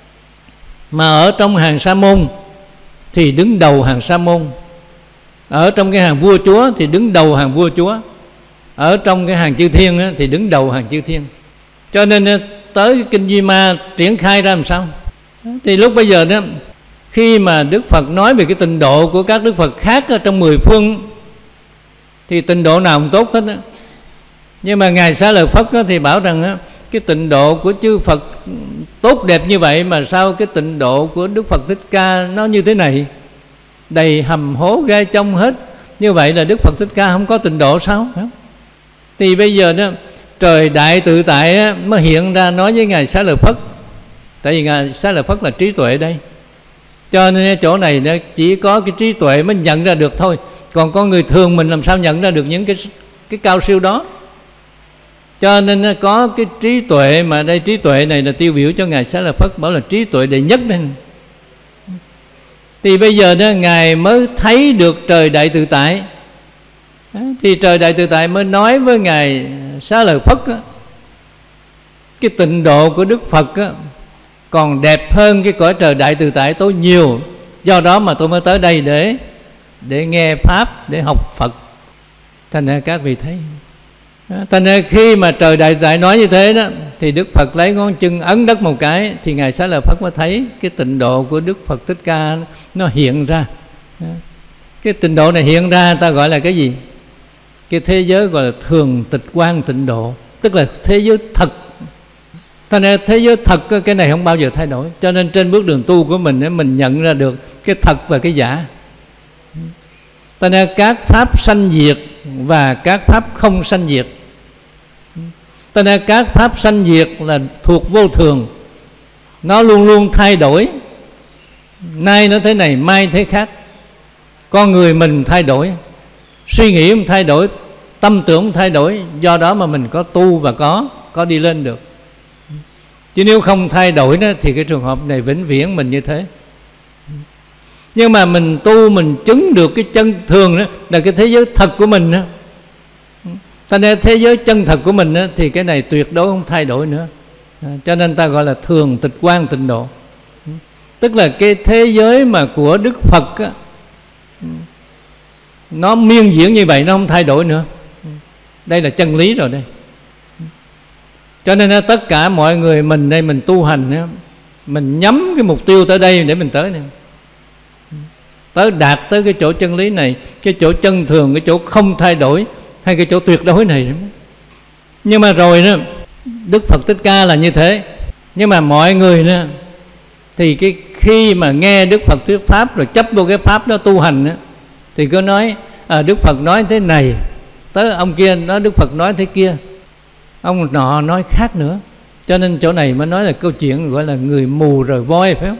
mà ở trong hàng sa môn thì đứng đầu hàng sa môn, ở trong cái hàng vua chúa thì đứng đầu hàng vua chúa, ở trong cái hàng chư thiên á, thì đứng đầu hàng chư thiên. Cho nên tới cái Kinh Di Ma triển khai ra làm sao? Thì lúc bây giờ đó, khi mà Đức Phật nói về cái tịnh độ của các Đức Phật khác ở trong mười phương, thì tịnh độ nào cũng tốt hết á. Nhưng mà Ngài Xá Lợi Phất á, thì bảo rằng á, cái tịnh độ của chư Phật tốt đẹp như vậy, mà sao cái tịnh độ của Đức Phật Thích Ca nó như thế này, đầy hầm hố gai trong hết. Như vậy là Đức Phật Thích Ca không có tịnh độ sao? Thì bây giờ đó, trời Đại Tự Tại á, mới hiện ra nói với Ngài Xá Lợi Phất. Tại vì Ngài Xá Lợi Phất là trí tuệ đây, cho nên chỗ này nó chỉ có cái trí tuệ mới nhận ra được thôi. Còn con người thường mình làm sao nhận ra được những cái cái cao siêu đó. Cho nên có cái trí tuệ, mà đây trí tuệ này là tiêu biểu cho Ngài Xá Lợi Phất, bảo là trí tuệ đệ nhất đây. Thì bây giờ đó Ngài mới thấy được trời Đại Tự Tại. Thì trời Đại Tự Tại mới nói với Ngài Xá Lợi Phất á, cái tịnh độ của Đức Phật á, còn đẹp hơn cái cõi trời Đại Tự Tại tôi nhiều. Do đó mà tôi mới tới đây để để nghe Pháp, để học Phật. Thành ra các vị thấy, thành ra khi mà trời Đại Tự Tại nói như thế đó, thì Đức Phật lấy ngón chân ấn đất một cái, thì Ngài Xá Lợi Phất mới thấy cái tịnh độ của Đức Phật Thích Ca nó hiện ra. Cái tịnh độ này hiện ra ta gọi là cái gì? Cái thế giới gọi là thường tịch quang tịnh độ, tức là thế giới thật. Thành ra thế giới thật cái này không bao giờ thay đổi. Cho nên trên bước đường tu của mình, mình nhận ra được cái thật và cái giả. Thành ra các pháp sanh diệt và các pháp không sanh diệt. Thành ra các pháp sanh diệt là thuộc vô thường, nó luôn luôn thay đổi. Nay nó thế này, mai thế khác. Con người mình thay đổi, suy nghĩ mình thay đổi, tâm tưởng thay đổi. Do đó mà mình có tu và có có đi lên được. Chứ nếu không thay đổi đó, thì cái trường hợp này vĩnh viễn mình như thế. Nhưng mà mình tu, mình chứng được cái chân thường đó, là cái thế giới thật của mình đó. Cho nên thế giới chân thật của mình đó, thì cái này tuyệt đối không thay đổi nữa. Cho nên ta gọi là thường tịch quang tịnh độ. Tức là cái thế giới mà của Đức Phật á, nó miên diễn như vậy, nó không thay đổi nữa. Đây là chân lý rồi đây. Cho nên tất cả mọi người mình đây, mình tu hành, mình nhắm cái mục tiêu tới đây để mình tới này, tới đạt tới cái chỗ chân lý này, cái chỗ chân thường, cái chỗ không thay đổi, hay cái chỗ tuyệt đối này. Nhưng mà rồi đó, Đức Phật Thích Ca là như thế. Nhưng mà mọi người đó, thì cái khi mà nghe Đức Phật thuyết pháp rồi chấp vô cái pháp đó tu hành đó, thì có nói à, Đức Phật nói thế này, tới ông kia nói Đức Phật nói thế kia, ông nọ nói khác nữa. Cho nên chỗ này mới nói là câu chuyện gọi là người mù rời voi, phải không?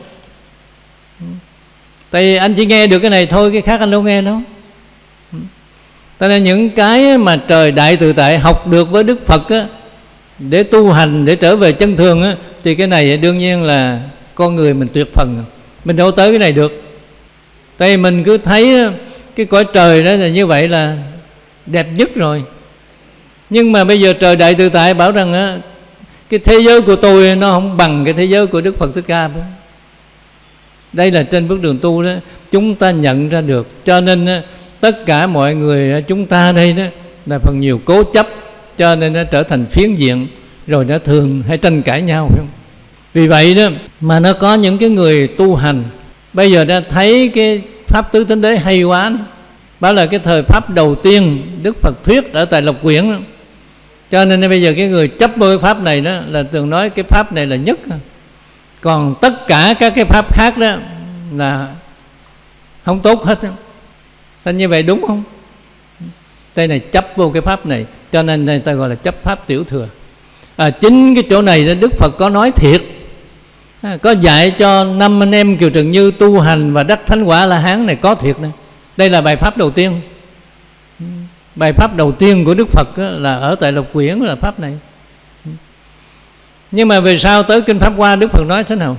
Tại vì anh chỉ nghe được cái này thôi, cái khác anh đâu nghe đâu. Cho nên những cái mà trời Đại Tự Tại học được với Đức Phật á, để tu hành, để trở về chân thường á, thì cái này đương nhiên là con người mình tuyệt phần, mình đâu tới cái này được. Tại vì mình cứ thấy cái cõi trời đó là như vậy là đẹp nhất rồi. Nhưng mà bây giờ trời Đại Tự Tại bảo rằng á, cái thế giới của tôi nó không bằng cái thế giới của Đức Phật Thích Ca. Đây là trên bước đường tu đó, chúng ta nhận ra được. Cho nên á, tất cả mọi người chúng ta đây đó là phần nhiều cố chấp, cho nên nó trở thành phiến diện, rồi nó thường hay tranh cãi nhau, phải không? Vì vậy đó mà nó có những cái người tu hành bây giờ đã thấy cái pháp tứ thánh đế hay quá đó. Đó là cái thời pháp đầu tiên Đức Phật thuyết ở tại Lộc Quyển đó. Cho nên bây giờ cái người chấp vô cái pháp này đó là thường nói cái pháp này là nhất, còn tất cả các cái pháp khác đó là không tốt hết đó. Nên như vậy đúng không? Đây này chấp vô cái pháp này, cho nên đây ta gọi là chấp pháp tiểu thừa. À, chính cái chỗ này đó Đức Phật có nói thiệt, à, có dạy cho năm anh em Kiều Trần Như tu hành và đắc thánh quả La Hán này, có thiệt này. Đây là bài pháp đầu tiên. Bài pháp đầu tiên của Đức Phật là ở tại Lộc Quyển là pháp này. Nhưng mà về sau tới Kinh Pháp Hoa, Đức Phật nói thế nào?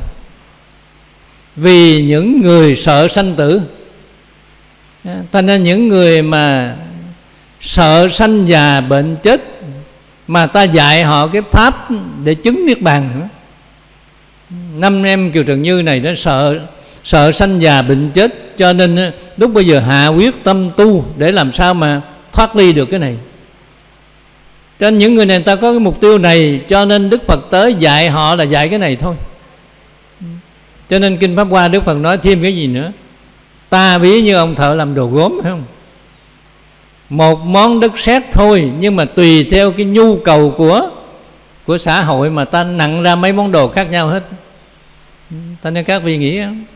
Vì những người sợ sanh tử, thành ra những người mà sợ sanh già bệnh chết, mà ta dạy họ cái pháp để chứng niết bàn nữa. Năm em Kiều Trần Như này nó sợ sợ sanh già bệnh chết, cho nên lúc bây giờ hạ quyết tâm tu để làm sao mà thoát ly được cái này. Cho nên những người này ta có cái mục tiêu này, cho nên Đức Phật tới dạy họ là dạy cái này thôi. Cho nên Kinh Pháp Hoa Đức Phật nói thêm cái gì nữa? Ta ví như ông thợ làm đồ gốm, phải không? Một món đất sét thôi, nhưng mà tùy theo cái nhu cầu của của xã hội mà ta nặng ra mấy món đồ khác nhau hết. Ta nên các vị nghĩ không?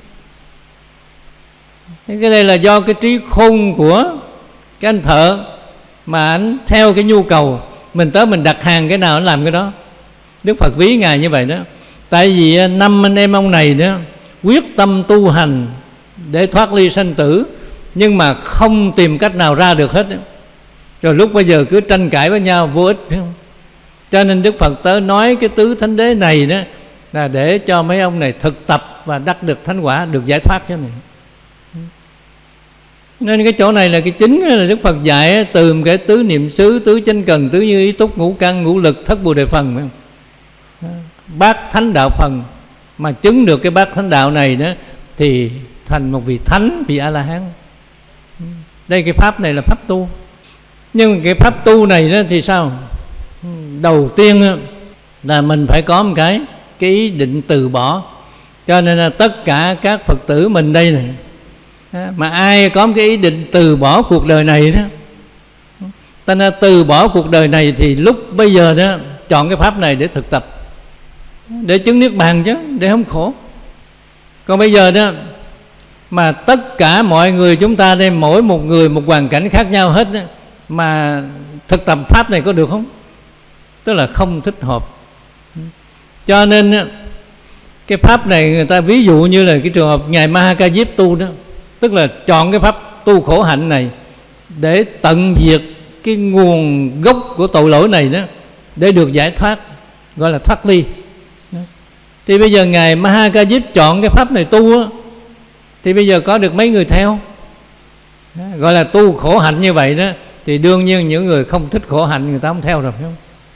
Cái đây là do cái trí khôn của cái anh thợ, mà anh theo cái nhu cầu, mình tới mình đặt hàng cái nào anh làm cái đó. Đức Phật ví Ngài như vậy đó. Tại vì năm anh em ông này đó quyết tâm tu hành để thoát ly sanh tử, nhưng mà không tìm cách nào ra được hết. Rồi lúc bây giờ cứ tranh cãi với nhau vô ích, phải không? Cho nên Đức Phật tới nói cái tứ thánh đế này đó là để cho mấy ông này thực tập và đắc được thánh quả, được giải thoát cho này. Nên cái chỗ này là cái chính là Đức Phật dạy từ cái tứ niệm xứ, tứ chánh cần, tứ như ý túc, ngũ căn, ngũ lực, thất bồ đề phần, phải không? Bát thánh đạo phần, mà chứng được cái bát thánh đạo này đó thì thành một vị thánh, vị A La Hán. Đây cái pháp này là pháp tu. Nhưng cái pháp tu này đó thì sao? Đầu tiên là mình phải có một cái cái ý định từ bỏ. Cho nên là tất cả các Phật tử mình đây này, mà ai có một cái ý định từ bỏ cuộc đời này đó, ta nên từ bỏ cuộc đời này thì lúc bây giờ đó chọn cái pháp này để thực tập, để chứng niết bàn chứ, để không khổ. Còn bây giờ đó mà tất cả mọi người chúng ta đây, mỗi một người một hoàn cảnh khác nhau hết đó, mà thực tập pháp này có được không? Tức là không thích hợp. Cho nên cái pháp này người ta ví dụ như là cái trường hợp Ngài Ma Ha Ca Diếp tu đó, tức là chọn cái pháp tu khổ hạnh này để tận diệt cái nguồn gốc của tội lỗi này đó, để được giải thoát, gọi là thoát ly. Thì bây giờ Ngài Ma Ha Ca Diếp chọn cái pháp này tu á, thì bây giờ có được mấy người theo, gọi là tu khổ hạnh như vậy đó, thì đương nhiên những người không thích khổ hạnh người ta không theo rồi, phải không?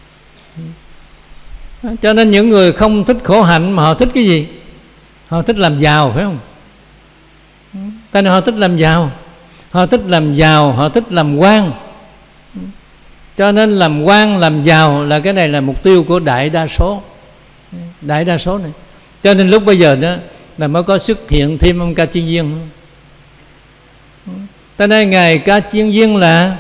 Cho nên những người không thích khổ hạnh mà họ thích cái gì? Họ thích làm giàu, phải không? Tại nên họ thích làm giàu, họ thích làm giàu, họ thích làm quan. Cho nên làm quan, làm giàu là cái này là mục tiêu của đại đa số, đại đa số này. Cho nên lúc bây giờ đó là mới có xuất hiện thêm ông Ca Chiên Viên. Tại nên Ngài Ca Chiên Viên là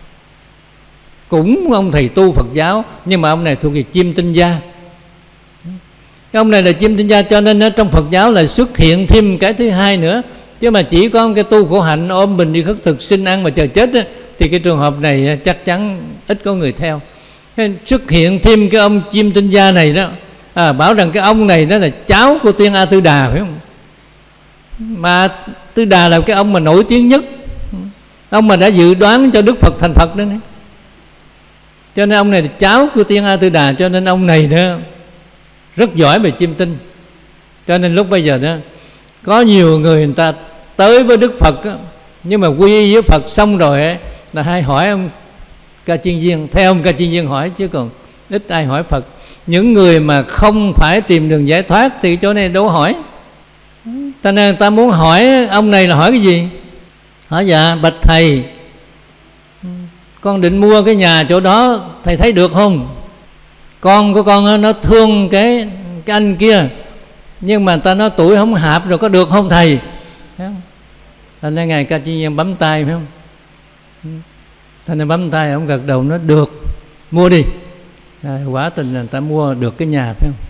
cũng ông thầy tu Phật giáo, nhưng mà ông này thuộc về chim tinh gia. Cái ông này là chim tinh gia, cho nên ở trong Phật giáo là xuất hiện thêm cái thứ hai nữa. Chứ mà chỉ có cái tu khổ hạnh ôm bình đi khất thực xin ăn mà chờ chết á, thì cái trường hợp này chắc chắn ít có người theo. Xuất hiện thêm cái ông chim tinh gia này đó, à, bảo rằng cái ông này đó là cháu của Tiên A Tư Đà, phải không? Mà Tư Đà là cái ông mà nổi tiếng nhất, ông mà đã dự đoán cho Đức Phật thành Phật đó này. Cho nên ông này là cháu của Tiên A Tư Đà, cho nên ông này đó rất giỏi về chiêm tinh. Cho nên lúc bây giờ đó có nhiều người người ta tới với Đức Phật đó, nhưng mà quy y với Phật xong rồi ấy, là hay hỏi ông Ca Chiên Viên, theo ông Ca Chiên Viên hỏi, chứ còn ít ai hỏi Phật. Những người mà không phải tìm đường giải thoát thì chỗ này đâu hỏi. Ta nên ta muốn hỏi ông này là hỏi cái gì? Hỏi dạ bạch thầy, con định mua cái nhà chỗ đó, thầy thấy được không? Con của con nó thương cái cái anh kia, nhưng mà ta nói tuổi không hạp rồi, có được không thầy? Thành ra Ngài Ca Chiên Viên bấm tay, phải không? Thành ra bấm tay, ông gật đầu nó được, mua đi. À, quả tình là ta mua được cái nhà, phải không?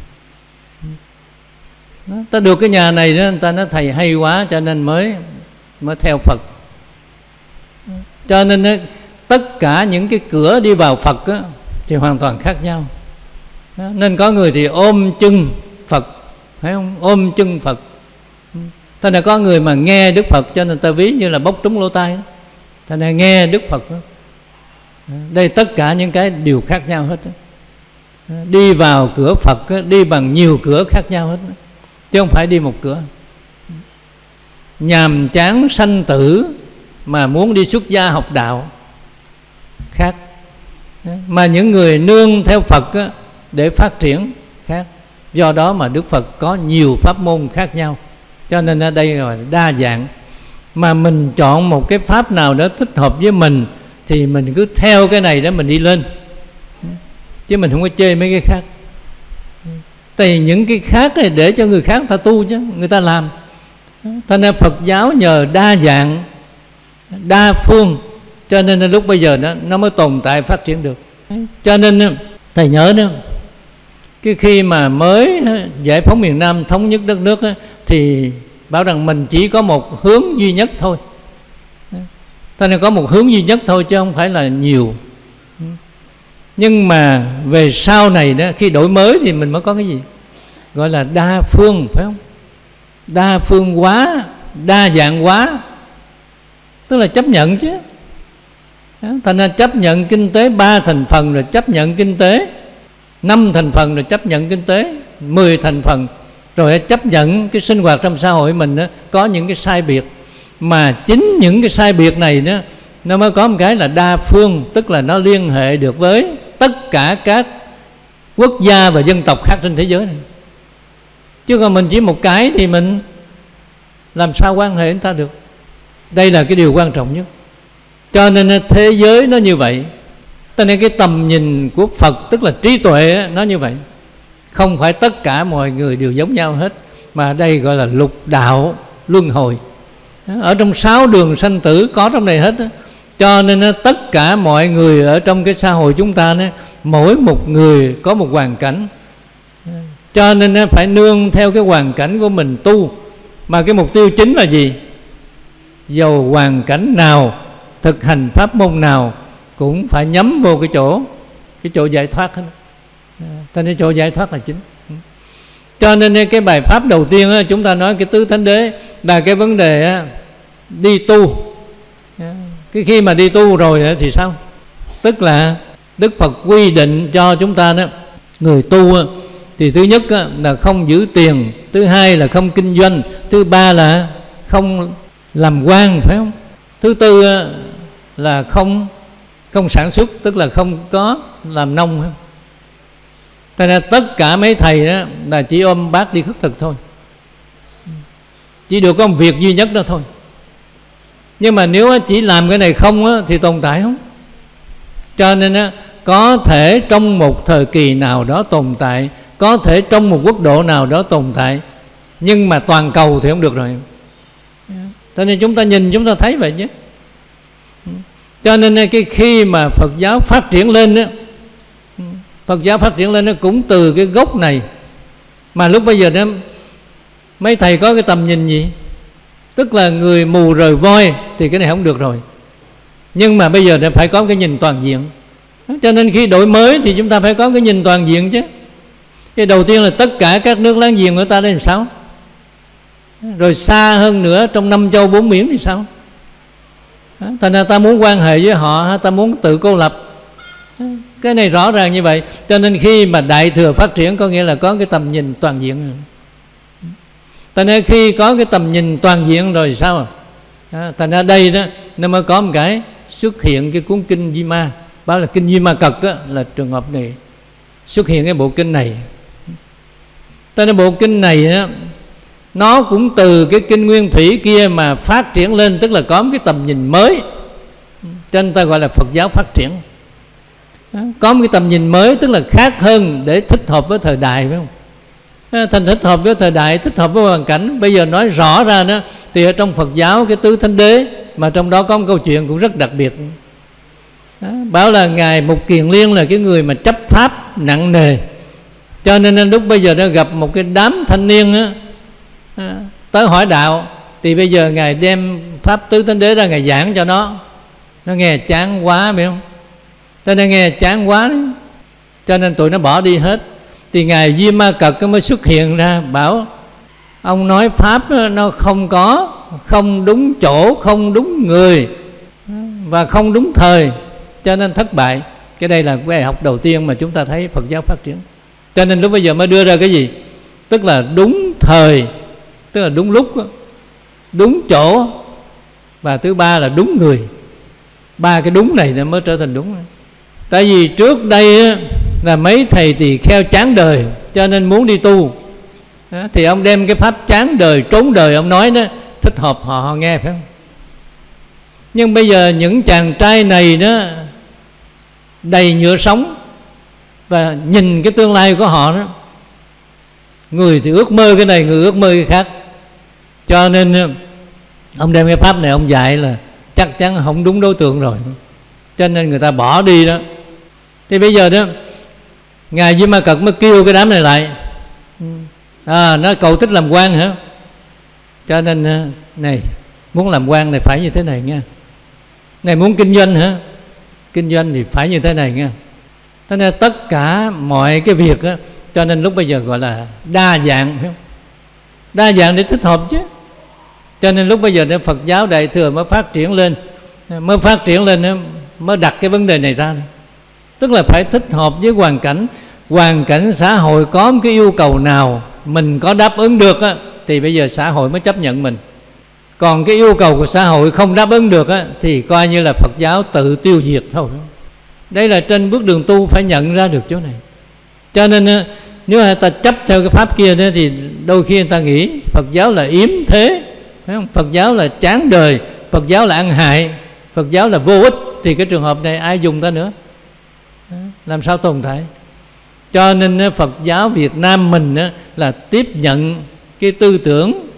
Đó, ta được cái nhà này đó, người ta nói thầy hay quá, cho nên mới mới theo Phật. Cho nên đó, tất cả những cái cửa đi vào Phật đó, thì hoàn toàn khác nhau. Đó, nên có người thì ôm chân Phật, phải không? Ôm chân Phật. Thế nên có người mà nghe Đức Phật, cho nên ta ví như là bốc trúng lỗ tai đó. Thế nên nghe Đức Phật đó. Đây tất cả những cái điều khác nhau hết đó. Đi vào cửa Phật đó, đi bằng nhiều cửa khác nhau hết đó, chứ không phải đi một cửa. Nhàm chán sanh tử mà muốn đi xuất gia học đạo khác, mà những người nương theo Phật đó, để phát triển khác. Do đó mà Đức Phật có nhiều pháp môn khác nhau, cho nên ở đây là đa dạng. Mà mình chọn một cái pháp nào đó thích hợp với mình thì mình cứ theo cái này đó mình đi lên, chứ mình không có chê mấy cái khác. Tại vì những cái khác này để cho người khác ta tu chứ, người ta làm. Thành ra Phật giáo nhờ đa dạng, đa phương, cho nên lúc bây giờ đó, nó mới tồn tại phát triển được. Cho nên thầy nhớ đó, Cái khi mà mới giải phóng miền Nam, thống nhất đất nước thì bảo rằng mình chỉ có một hướng duy nhất thôi. Thế nên có một hướng duy nhất thôi chứ không phải là nhiều. Nhưng mà về sau này đó, khi đổi mới thì mình mới có cái gì gọi là đa phương, phải không? Đa phương hóa, đa dạng hóa, tức là chấp nhận chứ. Thành ra chấp nhận kinh tế ba thành phần, rồi chấp nhận kinh tế năm thành phần, rồi chấp nhận kinh tế mười thành phần, rồi chấp nhận cái sinh hoạt trong xã hội mình đó, có những cái sai biệt. Mà chính những cái sai biệt này đó, nó mới có một cái là đa phương, tức là nó liên hệ được với tất cả các quốc gia và dân tộc khác trên thế giới này. Chứ còn mình chỉ một cái thì mình làm sao quan hệ chúng ta được. Đây là cái điều quan trọng nhất. Cho nên thế giới nó như vậy. Cho nên cái tầm nhìn của Phật, tức là trí tuệ, nó như vậy. Không phải tất cả mọi người đều giống nhau hết, mà đây gọi là lục đạo luân hồi. Ở trong sáu đường sanh tử có trong này hết. Cho nên tất cả mọi người ở trong cái xã hội chúng ta, mỗi một người có một hoàn cảnh. Cho nên phải nương theo cái hoàn cảnh của mình tu. Mà cái mục tiêu chính là gì? Dầu hoàn cảnh nào, thực hành pháp môn nào cũng phải nhắm vô cái chỗ cái chỗ giải thoát hết. Cho nên chỗ giải thoát là chính. Cho nên cái bài pháp đầu tiên chúng ta nói cái tứ thánh đế là cái vấn đề đi tu. Cái khi mà đi tu rồi thì sao? Tức là Đức Phật quy định cho chúng ta đó, người tu thì thứ nhất là không giữ tiền, thứ hai là không kinh doanh, thứ ba là không làm quan, phải không? Thứ tư là không không sản xuất, tức là không có làm nông. Không? Thế nên tất cả mấy thầy đó là chỉ ôm bát đi khất thực thôi, chỉ được có một việc duy nhất đó thôi. Nhưng mà nếu chỉ làm cái này không thì tồn tại không. Cho nên có thể trong một thời kỳ nào đó tồn tại, có thể trong một quốc độ nào đó tồn tại, nhưng mà toàn cầu thì không được rồi. Cho nên chúng ta nhìn chúng ta thấy vậy nhé. Cho nên cái khi mà Phật giáo phát triển lên đó, Phật giáo phát triển lên nó cũng từ cái gốc này. Mà lúc bây giờ đó, mấy thầy có cái tầm nhìn gì? Tức là người mù rời voi thì cái này không được rồi. Nhưng mà bây giờ phải có cái nhìn toàn diện. Cho nên khi đổi mới thì chúng ta phải có cái nhìn toàn diện chứ. Cái đầu tiên là tất cả các nước láng giềng của ta đây làm sao? Rồi xa hơn nữa trong năm châu bốn biển thì sao? Thành ra ta muốn quan hệ với họ, ta muốn tự cô lập. Cái này rõ ràng như vậy. Cho nên khi mà Đại Thừa phát triển có nghĩa là có cái tầm nhìn toàn diện. Thành ra khi có cái tầm nhìn toàn diện rồi sao? Thành ra đây đó nó mới có một cái xuất hiện cái cuốn kinh Di Ma. Báo là kinh Di Ma Cật đó, là trường hợp này xuất hiện cái bộ kinh này. Cho nên bộ kinh này đó, nó cũng từ cái kinh Nguyên Thủy kia mà phát triển lên, tức là có một cái tầm nhìn mới. Cho nên ta gọi là Phật giáo phát triển. Có một cái tầm nhìn mới, tức là khác hơn để thích hợp với thời đại, phải không? Thành thích hợp với thời đại, thích hợp với hoàn cảnh. Bây giờ nói rõ ra đó, thì ở trong Phật giáo cái tứ thánh đế, mà trong đó có một câu chuyện cũng rất đặc biệt. Đó, bảo là Ngài Mục Kiền Liên là cái người mà chấp pháp nặng nề. Cho nên lúc bây giờ nó gặp một cái đám thanh niên á, tới hỏi đạo, thì bây giờ Ngài đem pháp tứ thánh đế ra Ngài giảng cho nó. Nó nghe chán quá, phải không? Cho nên nghe chán quá đấy. Cho nên tụi nó bỏ đi hết. Thì Ngài Di Ma Cật mới xuất hiện ra bảo ông nói pháp nó không có, không đúng chỗ, không đúng người và không đúng thời, cho nên thất bại. Cái đây là cái bài học đầu tiên mà chúng ta thấy Phật giáo phát triển. Cho nên lúc bây giờ mới đưa ra cái gì? Tức là đúng thời, tức là đúng lúc, đúng chỗ, và thứ ba là đúng người. Ba cái đúng này nó mới trở thành đúng. Tại vì trước đây là mấy thầy tỳ kheo chán đời, cho nên muốn đi tu, thì ông đem cái pháp chán đời, trốn đời ông nói đó, thích hợp họ, họ nghe, phải không? Nhưng bây giờ những chàng trai này đó đầy nhựa sống, và nhìn cái tương lai của họ đó, người thì ước mơ cái này, người ước mơ cái khác. Cho nên ông đem cái pháp này ông dạy là chắc chắn không đúng đối tượng rồi, cho nên người ta bỏ đi đó. Thì bây giờ đó Ngài Di Ma Cật mới kêu cái đám này lại. À, nó cậu thích làm quan hả? Cho nên này, muốn làm quan này phải như thế này nha. Này muốn kinh doanh hả? Kinh doanh thì phải như thế này nha. Thế nên tất cả mọi cái việc á, cho nên lúc bây giờ gọi là đa dạng, phải không? Đa dạng để thích hợp chứ. Cho nên lúc bây giờ Phật giáo Đại Thừa mới phát triển lên, mới phát triển lên mới đặt cái vấn đề này ra. Tức là phải thích hợp với hoàn cảnh. Hoàn cảnh xã hội có một cái yêu cầu nào mình có đáp ứng được á, thì bây giờ xã hội mới chấp nhận mình. Còn cái yêu cầu của xã hội không đáp ứng được á, thì coi như là Phật giáo tự tiêu diệt thôi. Đây là trên bước đường tu phải nhận ra được chỗ này. Cho nên nếu người ta chấp theo cái pháp kia đó, thì đôi khi người ta nghĩ Phật giáo là yếm thế, phải không? Phật giáo là chán đời, Phật giáo là ăn hại, Phật giáo là vô ích. Thì cái trường hợp này ai dùng ta nữa? Làm sao tồn tại? Cho nên Phật giáo Việt Nam mình là tiếp nhận cái tư tưởng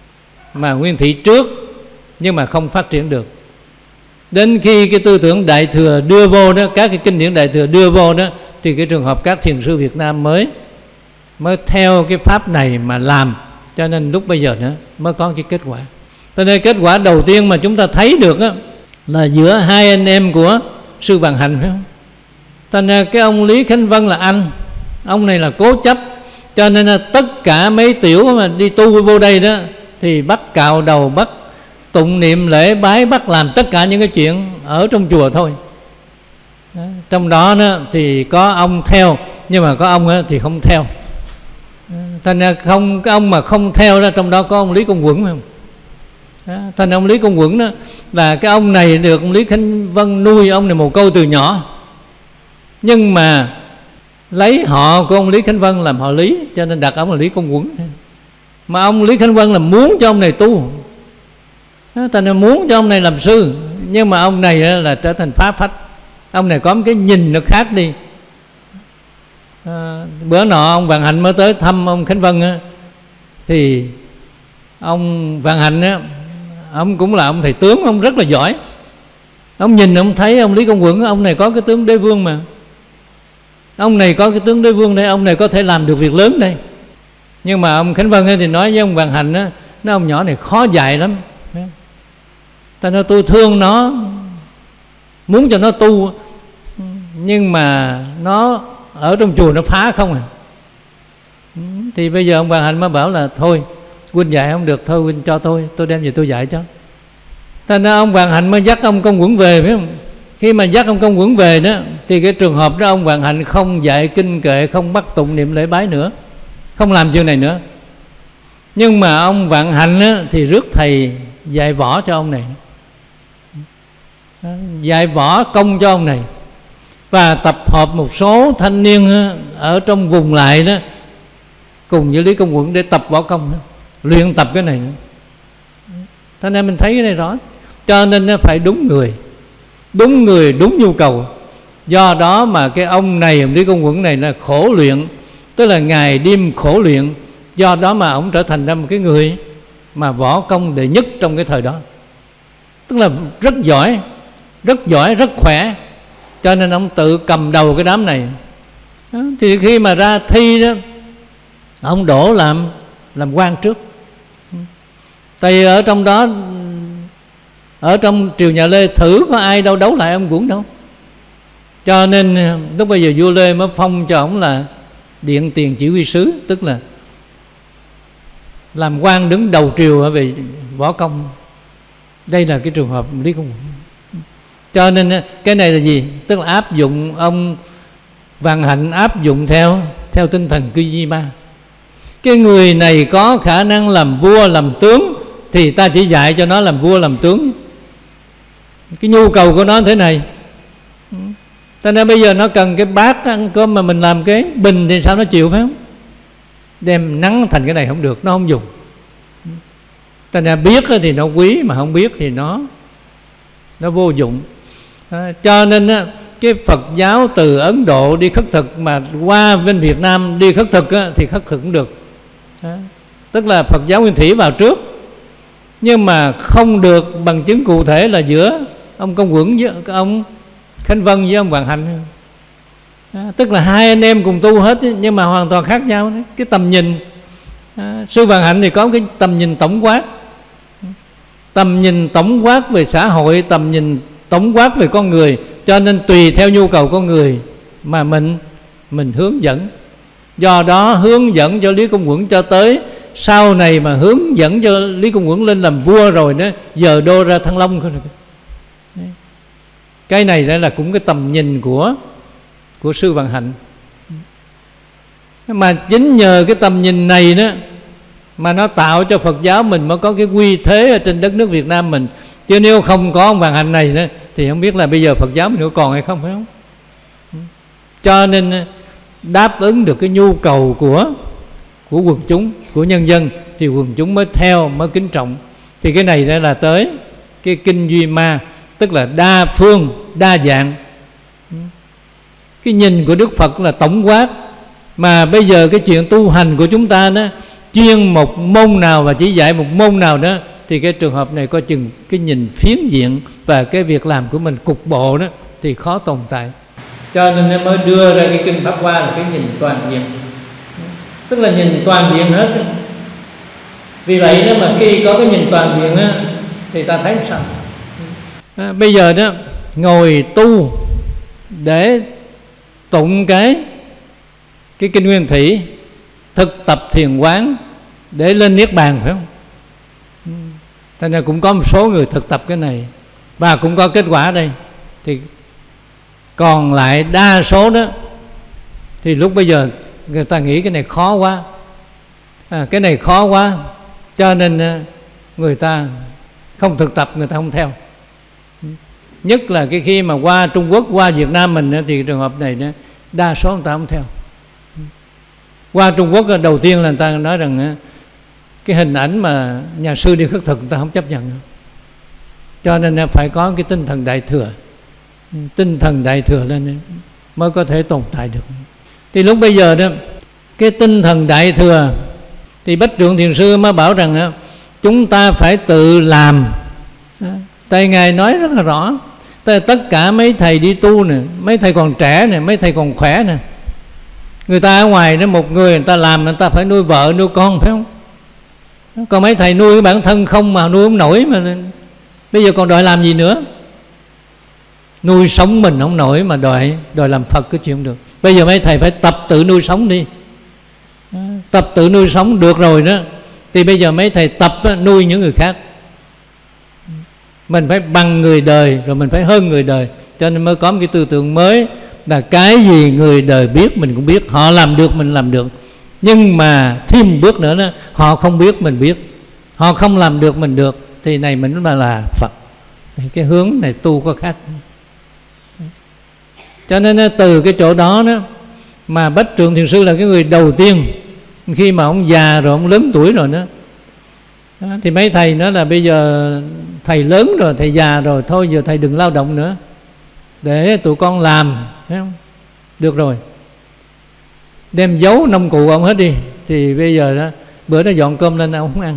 mà Nguyên Thủy trước, nhưng mà không phát triển được. Đến khi cái tư tưởng Đại Thừa đưa vô đó, các cái kinh điển Đại Thừa đưa vô đó, thì cái trường hợp các thiền sư Việt Nam mới mới theo cái pháp này mà làm. Cho nên lúc bây giờ nữa mới có cái kết quả. Cho nên kết quả đầu tiên mà chúng ta thấy được đó, là giữa hai anh em của sư Vạn Hạnh, phải không? Thành ra cái ông Lý Khánh Vân là anh, ông này là cố chấp. Cho nên là tất cả mấy tiểu mà đi tu vô đây đó thì bắt cạo đầu, bắt tụng niệm lễ bái, bắt làm tất cả những cái chuyện ở trong chùa thôi. Đó. Trong đó, đó thì có ông theo, nhưng mà có ông đó thì không theo. Thành ra không, cái ông mà không theo đó, trong đó có ông Lý Công Quẩn, phải không? Đó. Thành ra ông Lý Công Quẩn đó là cái ông này được ông Lý Khánh Vân nuôi ông này một câu từ nhỏ, nhưng mà lấy họ của ông Lý Khánh Vân làm họ Lý, cho nên đặt ông là Lý Công Quẩn. Mà ông Lý Khánh Vân là muốn cho ông này tu, thành ra muốn cho ông này làm sư, nhưng mà ông này là trở thành phá phách. Ông này có một cái nhìn nó khác đi. À, bữa nọ ông Vạn Hạnh mới tới thăm ông Khánh Vân á, thì ông Vạn Hạnh á, ông cũng là ông thầy tướng, ông rất là giỏi. Ông nhìn ông thấy ông Lý Công Quẩn, ông này có cái tướng đế vương mà, ông này có cái tướng đế vương đây, ông này có thể làm được việc lớn đây. Nhưng mà ông Khánh Vân thì nói với ông Vạn Hạnh á, nói ông nhỏ này khó dạy lắm. Ta nói tôi thương nó, muốn cho nó tu, nhưng mà nó ở trong chùa nó phá không à. Thì bây giờ ông Vạn Hạnh mới bảo là thôi huynh dạy không được, thôi huynh cho tôi, tôi đem về tôi dạy cho. Thành ra ông Vạn Hạnh mới dắt ông Công Quẩn về, phải không? Khi mà dắt ông Công Quẩn về đó, thì cái trường hợp đó ông Vạn Hạnh không dạy kinh kệ, không bắt tụng niệm lễ bái nữa, không làm chuyện này nữa. Nhưng mà ông Vạn Hạnh á, thì rước thầy dạy võ cho ông này, dạy võ công cho ông này, và tập hợp một số thanh niên ở trong vùng lại đó cùng với Lý Công Quẩn để tập võ công, luyện tập cái này nữa. Thế nên mình thấy cái này rõ. Cho nên nó phải đúng người, đúng người, đúng nhu cầu. Do đó mà cái ông này, ông Lý Công Quẩn này là khổ luyện, tức là ngày đêm khổ luyện. Do đó mà ông trở thành ra một cái người mà võ công đệ nhất trong cái thời đó. Tức là rất giỏi, rất giỏi, rất khỏe. Cho nên ông tự cầm đầu cái đám này. Đó. Thì khi mà ra thi đó, ông đổ làm làm quan trước. Tại ở trong đó, ở trong triều nhà Lê thử có ai đâu đấu lại ông Quẩn đâu. Cho nên lúc bây giờ vua Lê mới phong cho ông là điện tiền chỉ huy sứ, tức là làm quan đứng đầu triều về võ công. Đây là cái trường hợp Lý Công Quẩn. Cho nên cái này là gì? Tức là áp dụng, ông Vạn Hạnh áp dụng theo theo tinh thần Cư Di Ma. Cái người này có khả năng làm vua làm tướng thì ta chỉ dạy cho nó làm vua làm tướng. Cái nhu cầu của nó thế này. Cho nên bây giờ nó cần cái bát ăn cơm mà mình làm cái bình thì sao nó chịu, phải không? Đem nắng thành cái này không được, nó không dùng. Cho nên biết thì nó quý, mà không biết thì nó nó vô dụng. À, cho nên á, cái Phật giáo từ Ấn Độ đi khất thực mà qua bên Việt Nam đi khất thực á, thì khất thực cũng được. À, tức là Phật giáo Nguyên Thủy vào trước, nhưng mà không được bằng chứng cụ thể là giữa ông Công Quẩn với ông Khánh Vân với ông Vạn Hạnh. À, tức là hai anh em cùng tu hết nhưng mà hoàn toàn khác nhau đấy. Cái tầm nhìn à, Sư Vạn Hạnh thì có cái tầm nhìn tổng quát, tầm nhìn tổng quát về xã hội, tầm nhìn tổng quát về con người, cho nên tùy theo nhu cầu con người mà mình mình hướng dẫn. Do đó hướng dẫn cho Lý Công Uẩn cho tới sau này mà hướng dẫn cho Lý Công Uẩn lên làm vua rồi đó, giờ đô ra Thăng Long. Cái này đó là cũng cái tầm nhìn của của Sư Vạn Hạnh. Mà chính nhờ cái tầm nhìn này đó mà nó tạo cho Phật giáo mình mới có cái uy thế ở trên đất nước Việt Nam mình. Chứ nếu không có ông Vạn Hạnh này đó, thì không biết là bây giờ Phật giáo mình có còn hay không, phải không? Cho nên đáp ứng được cái nhu cầu của của quần chúng, của nhân dân, thì quần chúng mới theo, mới kính trọng. Thì cái này đó là tới cái kinh Duy Ma, tức là đa phương, đa dạng. Cái nhìn của Đức Phật là tổng quát. Mà bây giờ cái chuyện tu hành của chúng ta đó, chuyên một môn nào và chỉ dạy một môn nào đó, thì cái trường hợp này có chừng cái nhìn phiến diện và cái việc làm của mình cục bộ đó thì khó tồn tại. Cho nên nó mới đưa ra cái kinh Pháp Hoa là cái nhìn toàn diện, tức là nhìn toàn diện hết. Vì vậy đó mà khi có cái nhìn toàn diện á, thì ta thấy sao? À, bây giờ đó ngồi tu để tụng cái cái kinh Nguyên Thủy, thực tập thiền quán để lên niết bàn, phải không? Thế nên cũng có một số người thực tập cái này và cũng có kết quả đây. Thì còn lại đa số đó thì lúc bây giờ người ta nghĩ cái này khó quá, à, cái này khó quá, cho nên người ta không thực tập, người ta không theo. Nhất là cái khi mà qua Trung Quốc, qua Việt Nam mình thì trường hợp này đa số người ta không theo. Qua Trung Quốc đầu tiên là người ta nói rằng cái hình ảnh mà nhà sư đi khất thực người ta không chấp nhận. Cho nên phải có cái tinh thần đại thừa, tinh thần đại thừa lên mới có thể tồn tại được. Thì lúc bây giờ đó, cái tinh thần đại thừa thì Bách Trượng Thiền Sư mới bảo rằng chúng ta phải tự làm. Tại Ngài nói rất là rõ, tất cả mấy thầy đi tu nè, mấy thầy còn trẻ nè, mấy thầy còn khỏe nè, người ta ở ngoài đó, một người người ta làm, người ta phải nuôi vợ nuôi con, phải không? Còn mấy thầy nuôi bản thân không mà nuôi không nổi, mà bây giờ còn đòi làm gì nữa? Nuôi sống mình không nổi mà đòi đòi làm Phật, cái chuyện không được. Bây giờ mấy thầy phải tập tự nuôi sống đi. Tập tự nuôi sống được rồi đó, thì bây giờ mấy thầy tập nuôi những người khác. Mình phải bằng người đời, rồi mình phải hơn người đời. Cho nên mới có một cái tư tưởng mới, là cái gì người đời biết mình cũng biết. Họ làm được mình làm được, nhưng mà thêm bước nữa đó, họ không biết mình biết, họ không làm được mình được, thì này mình mới là Phật. Thì cái hướng này tu có khác. Cho nên từ cái chỗ đó đó mà Bách Trượng Thiền Sư là cái người đầu tiên, khi mà ông già rồi, ông lớn tuổi rồi đó, đó thì mấy thầy nói là bây giờ thầy lớn rồi, thầy già rồi, thôi giờ thầy đừng lao động nữa, để tụi con làm, thấy không? Được rồi, đem giấu nông cụ ông hết đi. Thì bây giờ đó, bữa đó dọn cơm lên ông không ăn,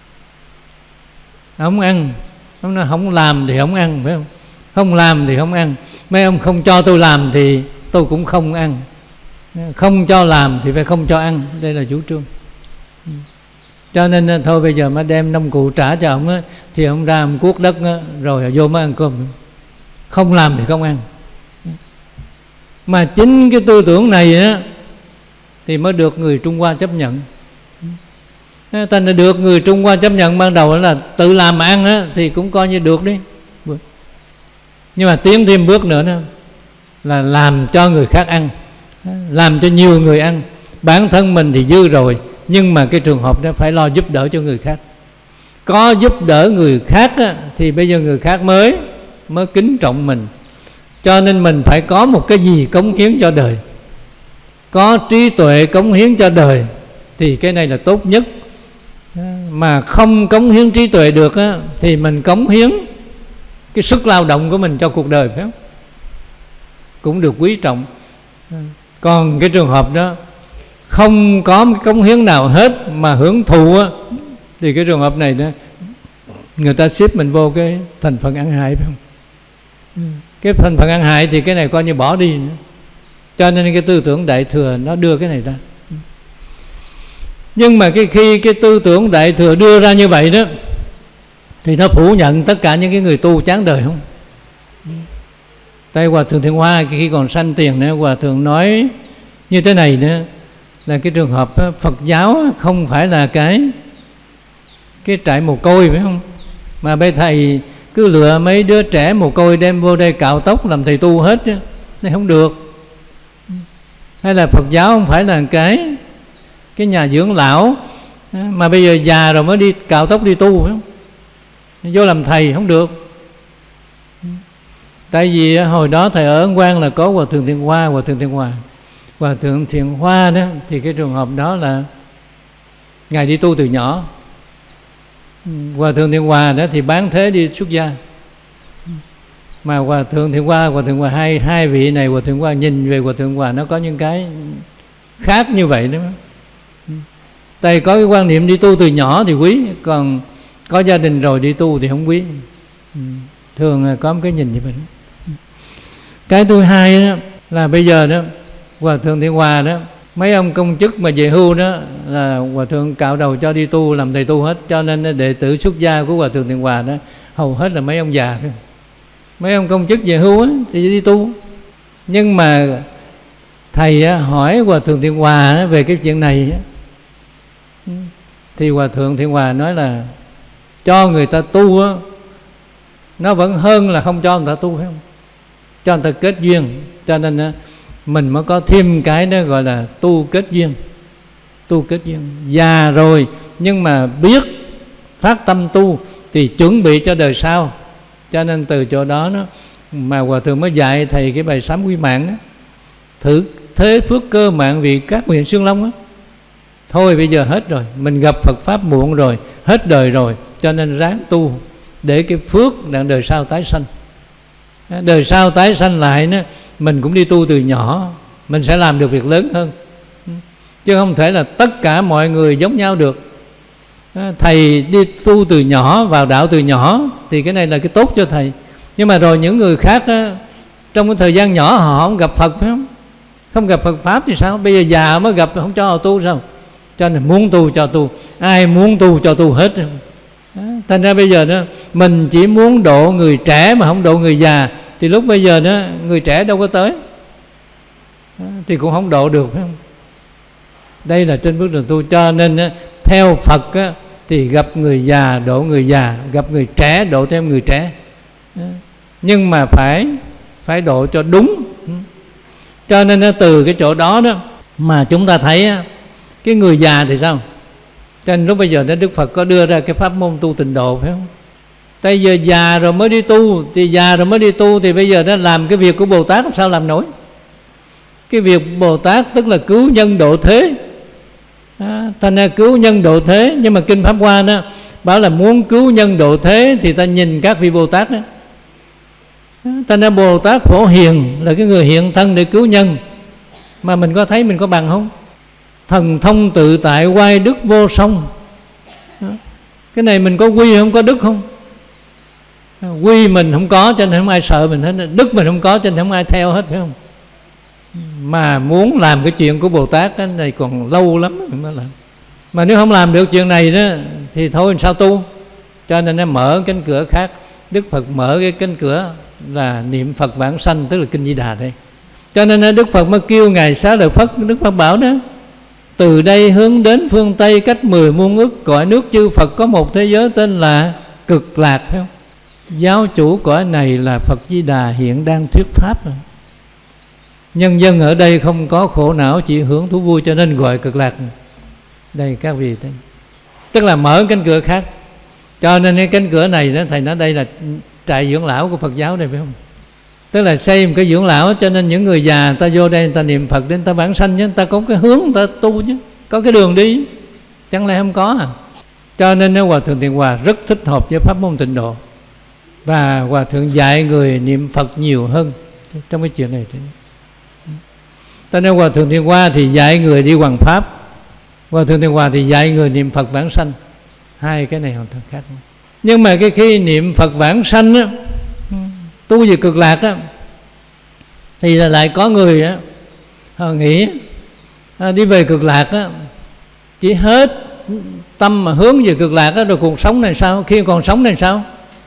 ông không ăn, ông nói không làm thì không ăn, phải không? Không làm thì không ăn. Mấy ông không cho tôi làm thì tôi cũng không ăn, không cho làm thì phải không cho ăn. Đây là chủ trương. Cho nên thôi bây giờ mới đem nông cụ trả cho ông á, thì ông ra ông cuốc đất á, rồi vô mới ăn cơm. Không làm thì không ăn. Mà chính cái tư tưởng này á thì mới được người Trung Hoa chấp nhận. Thành ra được người Trung Hoa chấp nhận ban đầu là tự làm mà ăn á, thì cũng coi như được đi. Nhưng mà tiến thêm bước nữa đó, là làm cho người khác ăn, làm cho nhiều người ăn. Bản thân mình thì dư rồi, nhưng mà cái trường hợp đó phải lo giúp đỡ cho người khác. Có giúp đỡ người khác á, thì bây giờ người khác mới mới kính trọng mình. Cho nên mình phải có một cái gì cống hiến cho đời, có trí tuệ cống hiến cho đời, thì cái này là tốt nhất. Mà không cống hiến trí tuệ được á, thì mình cống hiến cái sức lao động của mình cho cuộc đời, phải không? Cũng được quý trọng. Còn cái trường hợp đó không có cái cống hiến nào hết mà hưởng thụ á, thì cái trường hợp này đó, người ta xếp mình vô cái thành phần ăn hại, phải không? Cái thành phần ăn hại thì cái này coi như bỏ đi nữa. Cho nên cái tư tưởng Đại Thừa nó đưa cái này ra. Nhưng mà cái khi cái tư tưởng Đại Thừa đưa ra như vậy đó, thì nó phủ nhận tất cả những cái người tu chán đời không? Tại Hòa Thượng Thiện Hoa khi còn sanh tiền nữa, Hòa Thượng nói như thế này nữa, là cái trường hợp đó, Phật giáo không phải là cái cái trại mồ côi, phải không? Mà bây thầy cứ lựa mấy đứa trẻ mồ côi đem vô đây cạo tóc làm thầy tu hết chứ, này không được. Hay là Phật giáo không phải là cái cái nhà dưỡng lão mà bây giờ già rồi mới đi cạo tóc đi tu, phải không? Vô làm thầy không được. Tại vì hồi đó thầy ở Ấn Quang là có Hòa Thượng Thiện Hoa, Hòa Thượng Thiện Hòa. Hòa Thượng Thiện Hoa đó thì cái trường hợp đó là Ngài đi tu từ nhỏ. Hòa Thượng Thiện Hòa đó thì bán thế đi xuất gia. Mà Hòa Thượng Thiện Hoa, Hòa Thượng Hòa hai hai vị này, Hòa Thượng Hoa nhìn về Hòa Thượng Hòa nó có những cái khác như vậy đó. Tại có cái quan niệm đi tu từ nhỏ thì quý, còn có gia đình rồi đi tu thì không quý. Thường có một cái nhìn như vậy. Cái thứ hai đó là bây giờ đó Hòa Thượng Thiện Hòa đó, mấy ông công chức mà về hưu đó là Hòa Thượng cạo đầu cho đi tu, làm thầy tu hết. Cho nên đệ tử xuất gia của Hòa Thượng Thiện Hòa đó hầu hết là mấy ông già. Mấy ông công chức về hưu á, thì đi tu. Nhưng mà thầy á, hỏi Hòa Thượng Thiện Hòa á, về cái chuyện này á, thì Hòa Thượng Thiện Hòa nói là cho người ta tu á, nó vẫn hơn là không cho người ta tu, phải không? Cho người ta kết duyên. Cho nên á, mình mới có thêm cái đó gọi là tu kết duyên. Tu kết duyên. Già rồi nhưng mà biết phát tâm tu thì chuẩn bị cho đời sau. Cho nên từ chỗ đó nó mà Hòa Thượng mới dạy thầy cái bài sám quy mạng đó. Thử thế phước cơ mạng vì các huyện Xương Long á. Thôi bây giờ hết rồi, mình gặp Phật Pháp muộn rồi, hết đời rồi, cho nên ráng tu để cái phước đặng đời sau tái sanh. Đời sau tái sanh lại đó, mình cũng đi tu từ nhỏ, mình sẽ làm được việc lớn hơn. Chứ không thể là tất cả mọi người giống nhau được. Thầy đi tu từ nhỏ, vào đạo từ nhỏ thì cái này là cái tốt cho thầy. Nhưng mà rồi những người khác đó, trong cái thời gian nhỏ họ không gặp Phật, phải không? Không gặp Phật Pháp thì sao? Bây giờ già mới gặp, không cho họ tu sao? Cho nên muốn tu cho tu, ai muốn tu cho tu hết. Thành ra bây giờ đó, mình chỉ muốn độ người trẻ mà không độ người già, thì lúc bây giờ đó người trẻ đâu có tới, thì cũng không độ được, phải không? Đây là trên bước đường tu. Cho nên đó, theo Phật á, thì gặp người già độ người già, gặp người trẻ độ theo người trẻ. Nhưng mà phải phải độ cho đúng. Cho nên đó, từ cái chỗ đó đó mà chúng ta thấy á, cái người già thì sao? Cho nên lúc bây giờ đó Đức Phật có đưa ra cái pháp môn tu tịnh độ, phải không? Tại giờ già rồi mới đi tu, thì già rồi mới đi tu thì bây giờ nó làm cái việc của Bồ Tát làm sao làm nổi? Cái việc Bồ Tát tức là cứu nhân độ thế. À, thành ra cứu nhân độ thế. Nhưng mà Kinh Pháp Hoa đó bảo là muốn cứu nhân độ thế thì ta nhìn các vị Bồ Tát đó. À, thành ra Bồ Tát Phổ Hiền là cái người hiện thân để cứu nhân. Mà mình có thấy mình có bằng không? Thần thông tự tại oai đức vô song. À, cái này mình có quy không, có đức không? À, quy mình không có cho nên không ai sợ mình hết. Đức mình không có cho nên không ai theo hết, phải không? Mà muốn làm cái chuyện của Bồ Tát cái này còn lâu lắm mới làm. Mà nếu không làm được chuyện này đó thì thôi sao tu? Cho nên nó mở cánh cửa khác. Đức Phật mở cái cánh cửa là niệm Phật vãng sanh, tức là Kinh Di Đà đây. Cho nên Đức Phật mới kêu Ngài Xá Lợi Phất. Đức Phật bảo đó, từ đây hướng đến phương Tây cách mười muôn ức cõi nước chư Phật có một thế giới tên là Cực Lạc, phải không? Giáo chủ cõi này là Phật Di Đà hiện đang thuyết pháp rồi. Nhân dân ở đây không có khổ não, chỉ hưởng thú vui, cho nên gọi Cực Lạc. Đây các vị thấy, tức là mở cánh cửa khác. Cho nên cái cánh cửa này đó, thầy nói đây là trại dưỡng lão của Phật giáo đây, phải không? Tức là xây một cái dưỡng lão, cho nên những người già ta vô đây, ta niệm Phật đến ta vãng sanh chứ, ta có cái hướng ta tu chứ, có cái đường đi, chẳng lẽ không có à? Cho nên Hòa Thượng Thiện Hòa rất thích hợp với pháp môn tịnh độ, và Hòa Thượng dạy người niệm Phật nhiều hơn trong cái chuyện này. Cho nên Hòa Thượng Thiện Hoa thì dạy người đi hoằng pháp, Hòa Thượng Thiện Hòa thì dạy người niệm Phật vãng sanh. Hai cái này hoàn toàn khác. Nhưng mà cái khi niệm Phật vãng sanh á, tu về Cực Lạc á, thì là lại có người á, họ nghĩ à, đi về cực lạc á, chỉ hết tâm mà hướng về cực lạc á, rồi cuộc sống này sao, khi còn sống này sao?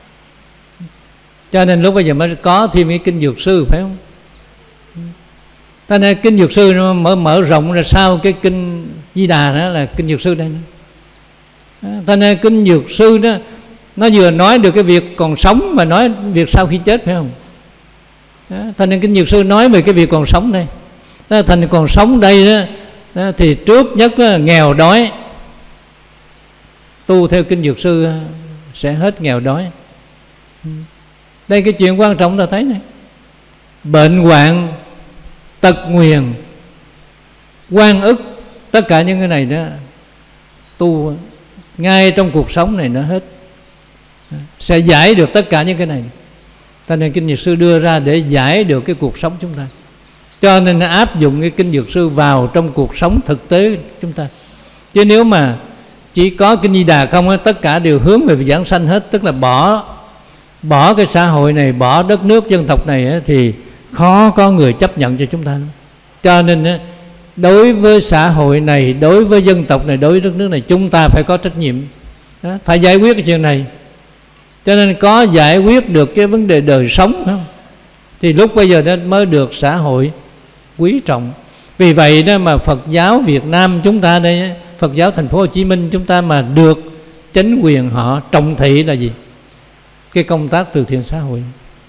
Cho nên lúc bây giờ mới có thêm cái kinh Dược Sư, phải không? Cho nên kinh Dược Sư nó mở mở rộng ra sau cái kinh Di Đà đó là kinh Dược Sư đây. Cho nên kinh Dược Sư đó nó vừa nói được cái việc còn sống và nói việc sau khi chết, phải không? Cho nên kinh Dược Sư nói về cái việc còn sống đây. Đó, thành còn sống đây đó, đó thì trước nhất đó, nghèo đói, tu theo kinh Dược Sư sẽ hết nghèo đói. Đây cái chuyện quan trọng ta thấy này. Bệnh hoạn, tật nguyền, oan ức, tất cả những cái này đó tu ngay trong cuộc sống này nó hết, sẽ giải được tất cả những cái này. Cho nên kinh Dược Sư đưa ra để giải được cái cuộc sống chúng ta. Cho nên nó áp dụng cái kinh Dược Sư vào trong cuộc sống thực tế chúng ta. Chứ nếu mà chỉ có kinh Di Đà không, tất cả đều hướng về giảng sanh hết, tức là bỏ bỏ cái xã hội này, bỏ đất nước dân tộc này, thì khó có người chấp nhận cho chúng ta. Cho nên đối với xã hội này, đối với dân tộc này, đối với đất nước này, chúng ta phải có trách nhiệm, phải giải quyết cái chuyện này. Cho nên có giải quyết được cái vấn đề đời sống không, thì lúc bây giờ nó mới được xã hội quý trọng. Vì vậy đó mà Phật giáo Việt Nam chúng ta đây, Phật giáo Thành phố Hồ Chí Minh chúng ta mà được chính quyền họ trọng thị là gì? Cái công tác từ thiện xã hội.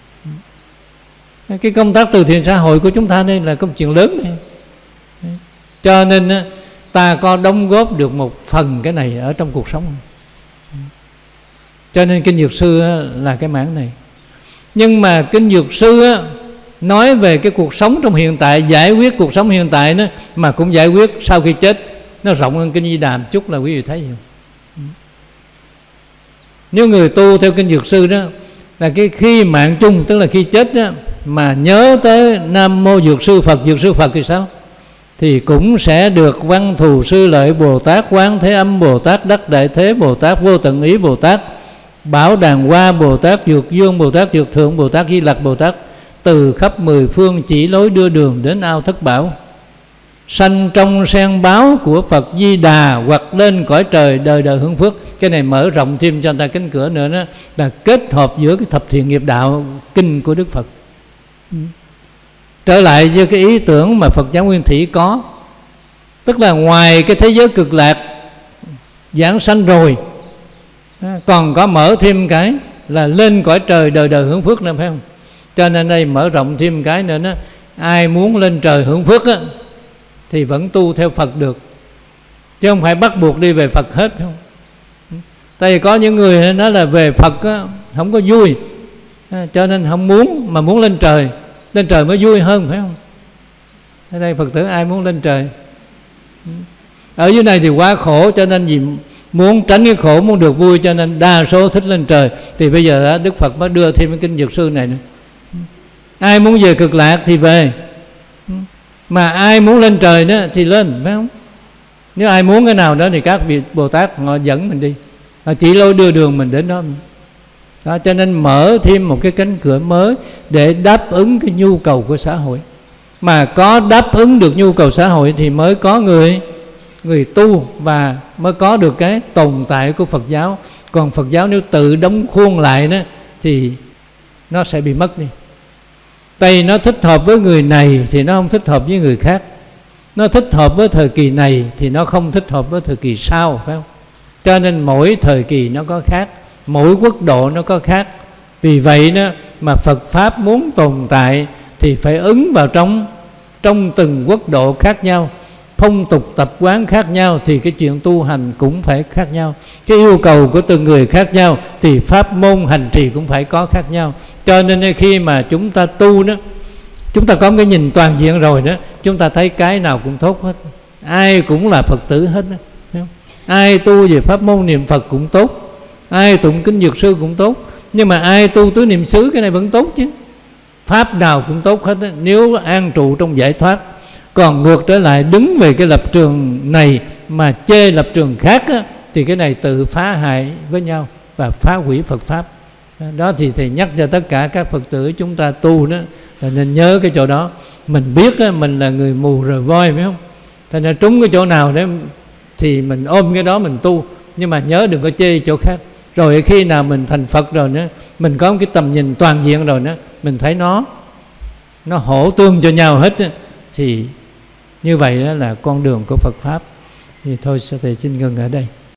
Cái công tác từ thiện xã hội của chúng ta đây là công chuyện lớn này. Cho nên ta có đóng góp được một phần cái này ở trong cuộc sống. Cho nên kinh Dược Sư là cái mảng này. Nhưng mà kinh Dược Sư nói về cái cuộc sống trong hiện tại, giải quyết cuộc sống hiện tại đó, mà cũng giải quyết sau khi chết, nó rộng hơn kinh Di Đà một chút là quý vị thấy không? Nếu người tu theo kinh Dược Sư đó là cái khi mạng chung, tức là khi chết đó, mà nhớ tới Nam Mô Dược Sư Phật, Dược Sư Phật thì sao? Thì cũng sẽ được Văn Thù Sư Lợi Bồ Tát, Quán Thế Âm Bồ Tát, Đắc Đại Thế Bồ Tát, Vô Tận Ý Bồ Tát, Bảo Đàn Hoa Bồ Tát, Dược Dương Bồ Tát, Dược Thượng Bồ Tát, Di Lặc Bồ Tát từ khắp mười phương chỉ lối đưa đường đến ao thất bảo, sanh trong sen báo của Phật Di Đà, hoặc lên cõi trời đời đời hưởng phước. Cái này mở rộng thêm cho người ta cánh cửa nữa, đó là kết hợp giữa cái thập thiện nghiệp đạo kinh của Đức Phật. Trở lại với cái ý tưởng mà Phật giáo Nguyên Thủy có, tức là ngoài cái thế giới cực lạc giảng sanh rồi, còn có mở thêm cái là lên cõi trời đời đời hưởng phước nữa, phải không? Cho nên đây mở rộng thêm cái nữa đó, ai muốn lên trời hưởng phước á, thì vẫn tu theo Phật được, chứ không phải bắt buộc đi về Phật hết, phải không? Tại vì có những người nói là về Phật á, không có vui, cho nên không muốn, mà muốn lên trời. Lên trời mới vui hơn, phải không? Ở đây Phật tử ai muốn lên trời? Ở dưới này thì quá khổ, cho nên vì muốn tránh cái khổ, muốn được vui, cho nên đa số thích lên trời. Thì bây giờ đó, Đức Phật mới đưa thêm cái kinh Dược Sư này nữa. Ai muốn về cực lạc thì về, mà ai muốn lên trời đó thì lên, phải không? Nếu ai muốn cái nào đó thì các vị Bồ Tát họ dẫn mình đi, họ chỉ lối đưa đường mình đến đó. Đó, cho nên mở thêm một cái cánh cửa mới để đáp ứng cái nhu cầu của xã hội. Mà có đáp ứng được nhu cầu xã hội thì mới có người người tu, và mới có được cái tồn tại của Phật giáo. Còn Phật giáo nếu tự đóng khuôn lại đó thì nó sẽ bị mất đi. Tại nó thích hợp với người này thì nó không thích hợp với người khác, nó thích hợp với thời kỳ này thì nó không thích hợp với thời kỳ sau, phải không? Cho nên mỗi thời kỳ nó có khác, mỗi quốc độ nó có khác. Vì vậy đó mà Phật Pháp muốn tồn tại thì phải ứng vào trong trong từng quốc độ khác nhau, phong tục tập quán khác nhau, thì cái chuyện tu hành cũng phải khác nhau. Cái yêu cầu của từng người khác nhau thì pháp môn hành trì cũng phải có khác nhau. Cho nên khi mà chúng ta tu đó, chúng ta có cái nhìn toàn diện rồi đó, chúng ta thấy cái nào cũng tốt hết, ai cũng là Phật tử hết đó, thấy không? Ai tu về pháp môn niệm Phật cũng tốt, ai tụng kinh Dược Sư cũng tốt. Nhưng mà ai tu tứ niệm xứ, cái này vẫn tốt chứ. Pháp nào cũng tốt hết đó, nếu an trụ trong giải thoát. Còn ngược trở lại đứng về cái lập trường này mà chê lập trường khác á, thì cái này tự phá hại với nhau và phá hủy Phật Pháp. Đó thì thầy nhắc cho tất cả các Phật tử chúng ta tu đó là nên nhớ cái chỗ đó. Mình biết đó, mình là người mù rờ voi phải không? Thành ra trúng cái chỗ nào đấy thì mình ôm cái đó mình tu, nhưng mà nhớ đừng có chê chỗ khác. Rồi khi nào mình thành Phật rồi nữa, mình có cái tầm nhìn toàn diện rồi nữa, mình thấy nó nó hỗ tương cho nhau hết đó, thì như vậy đó là con đường của Phật Pháp. Thì thôi thầy xin ngừng ở đây.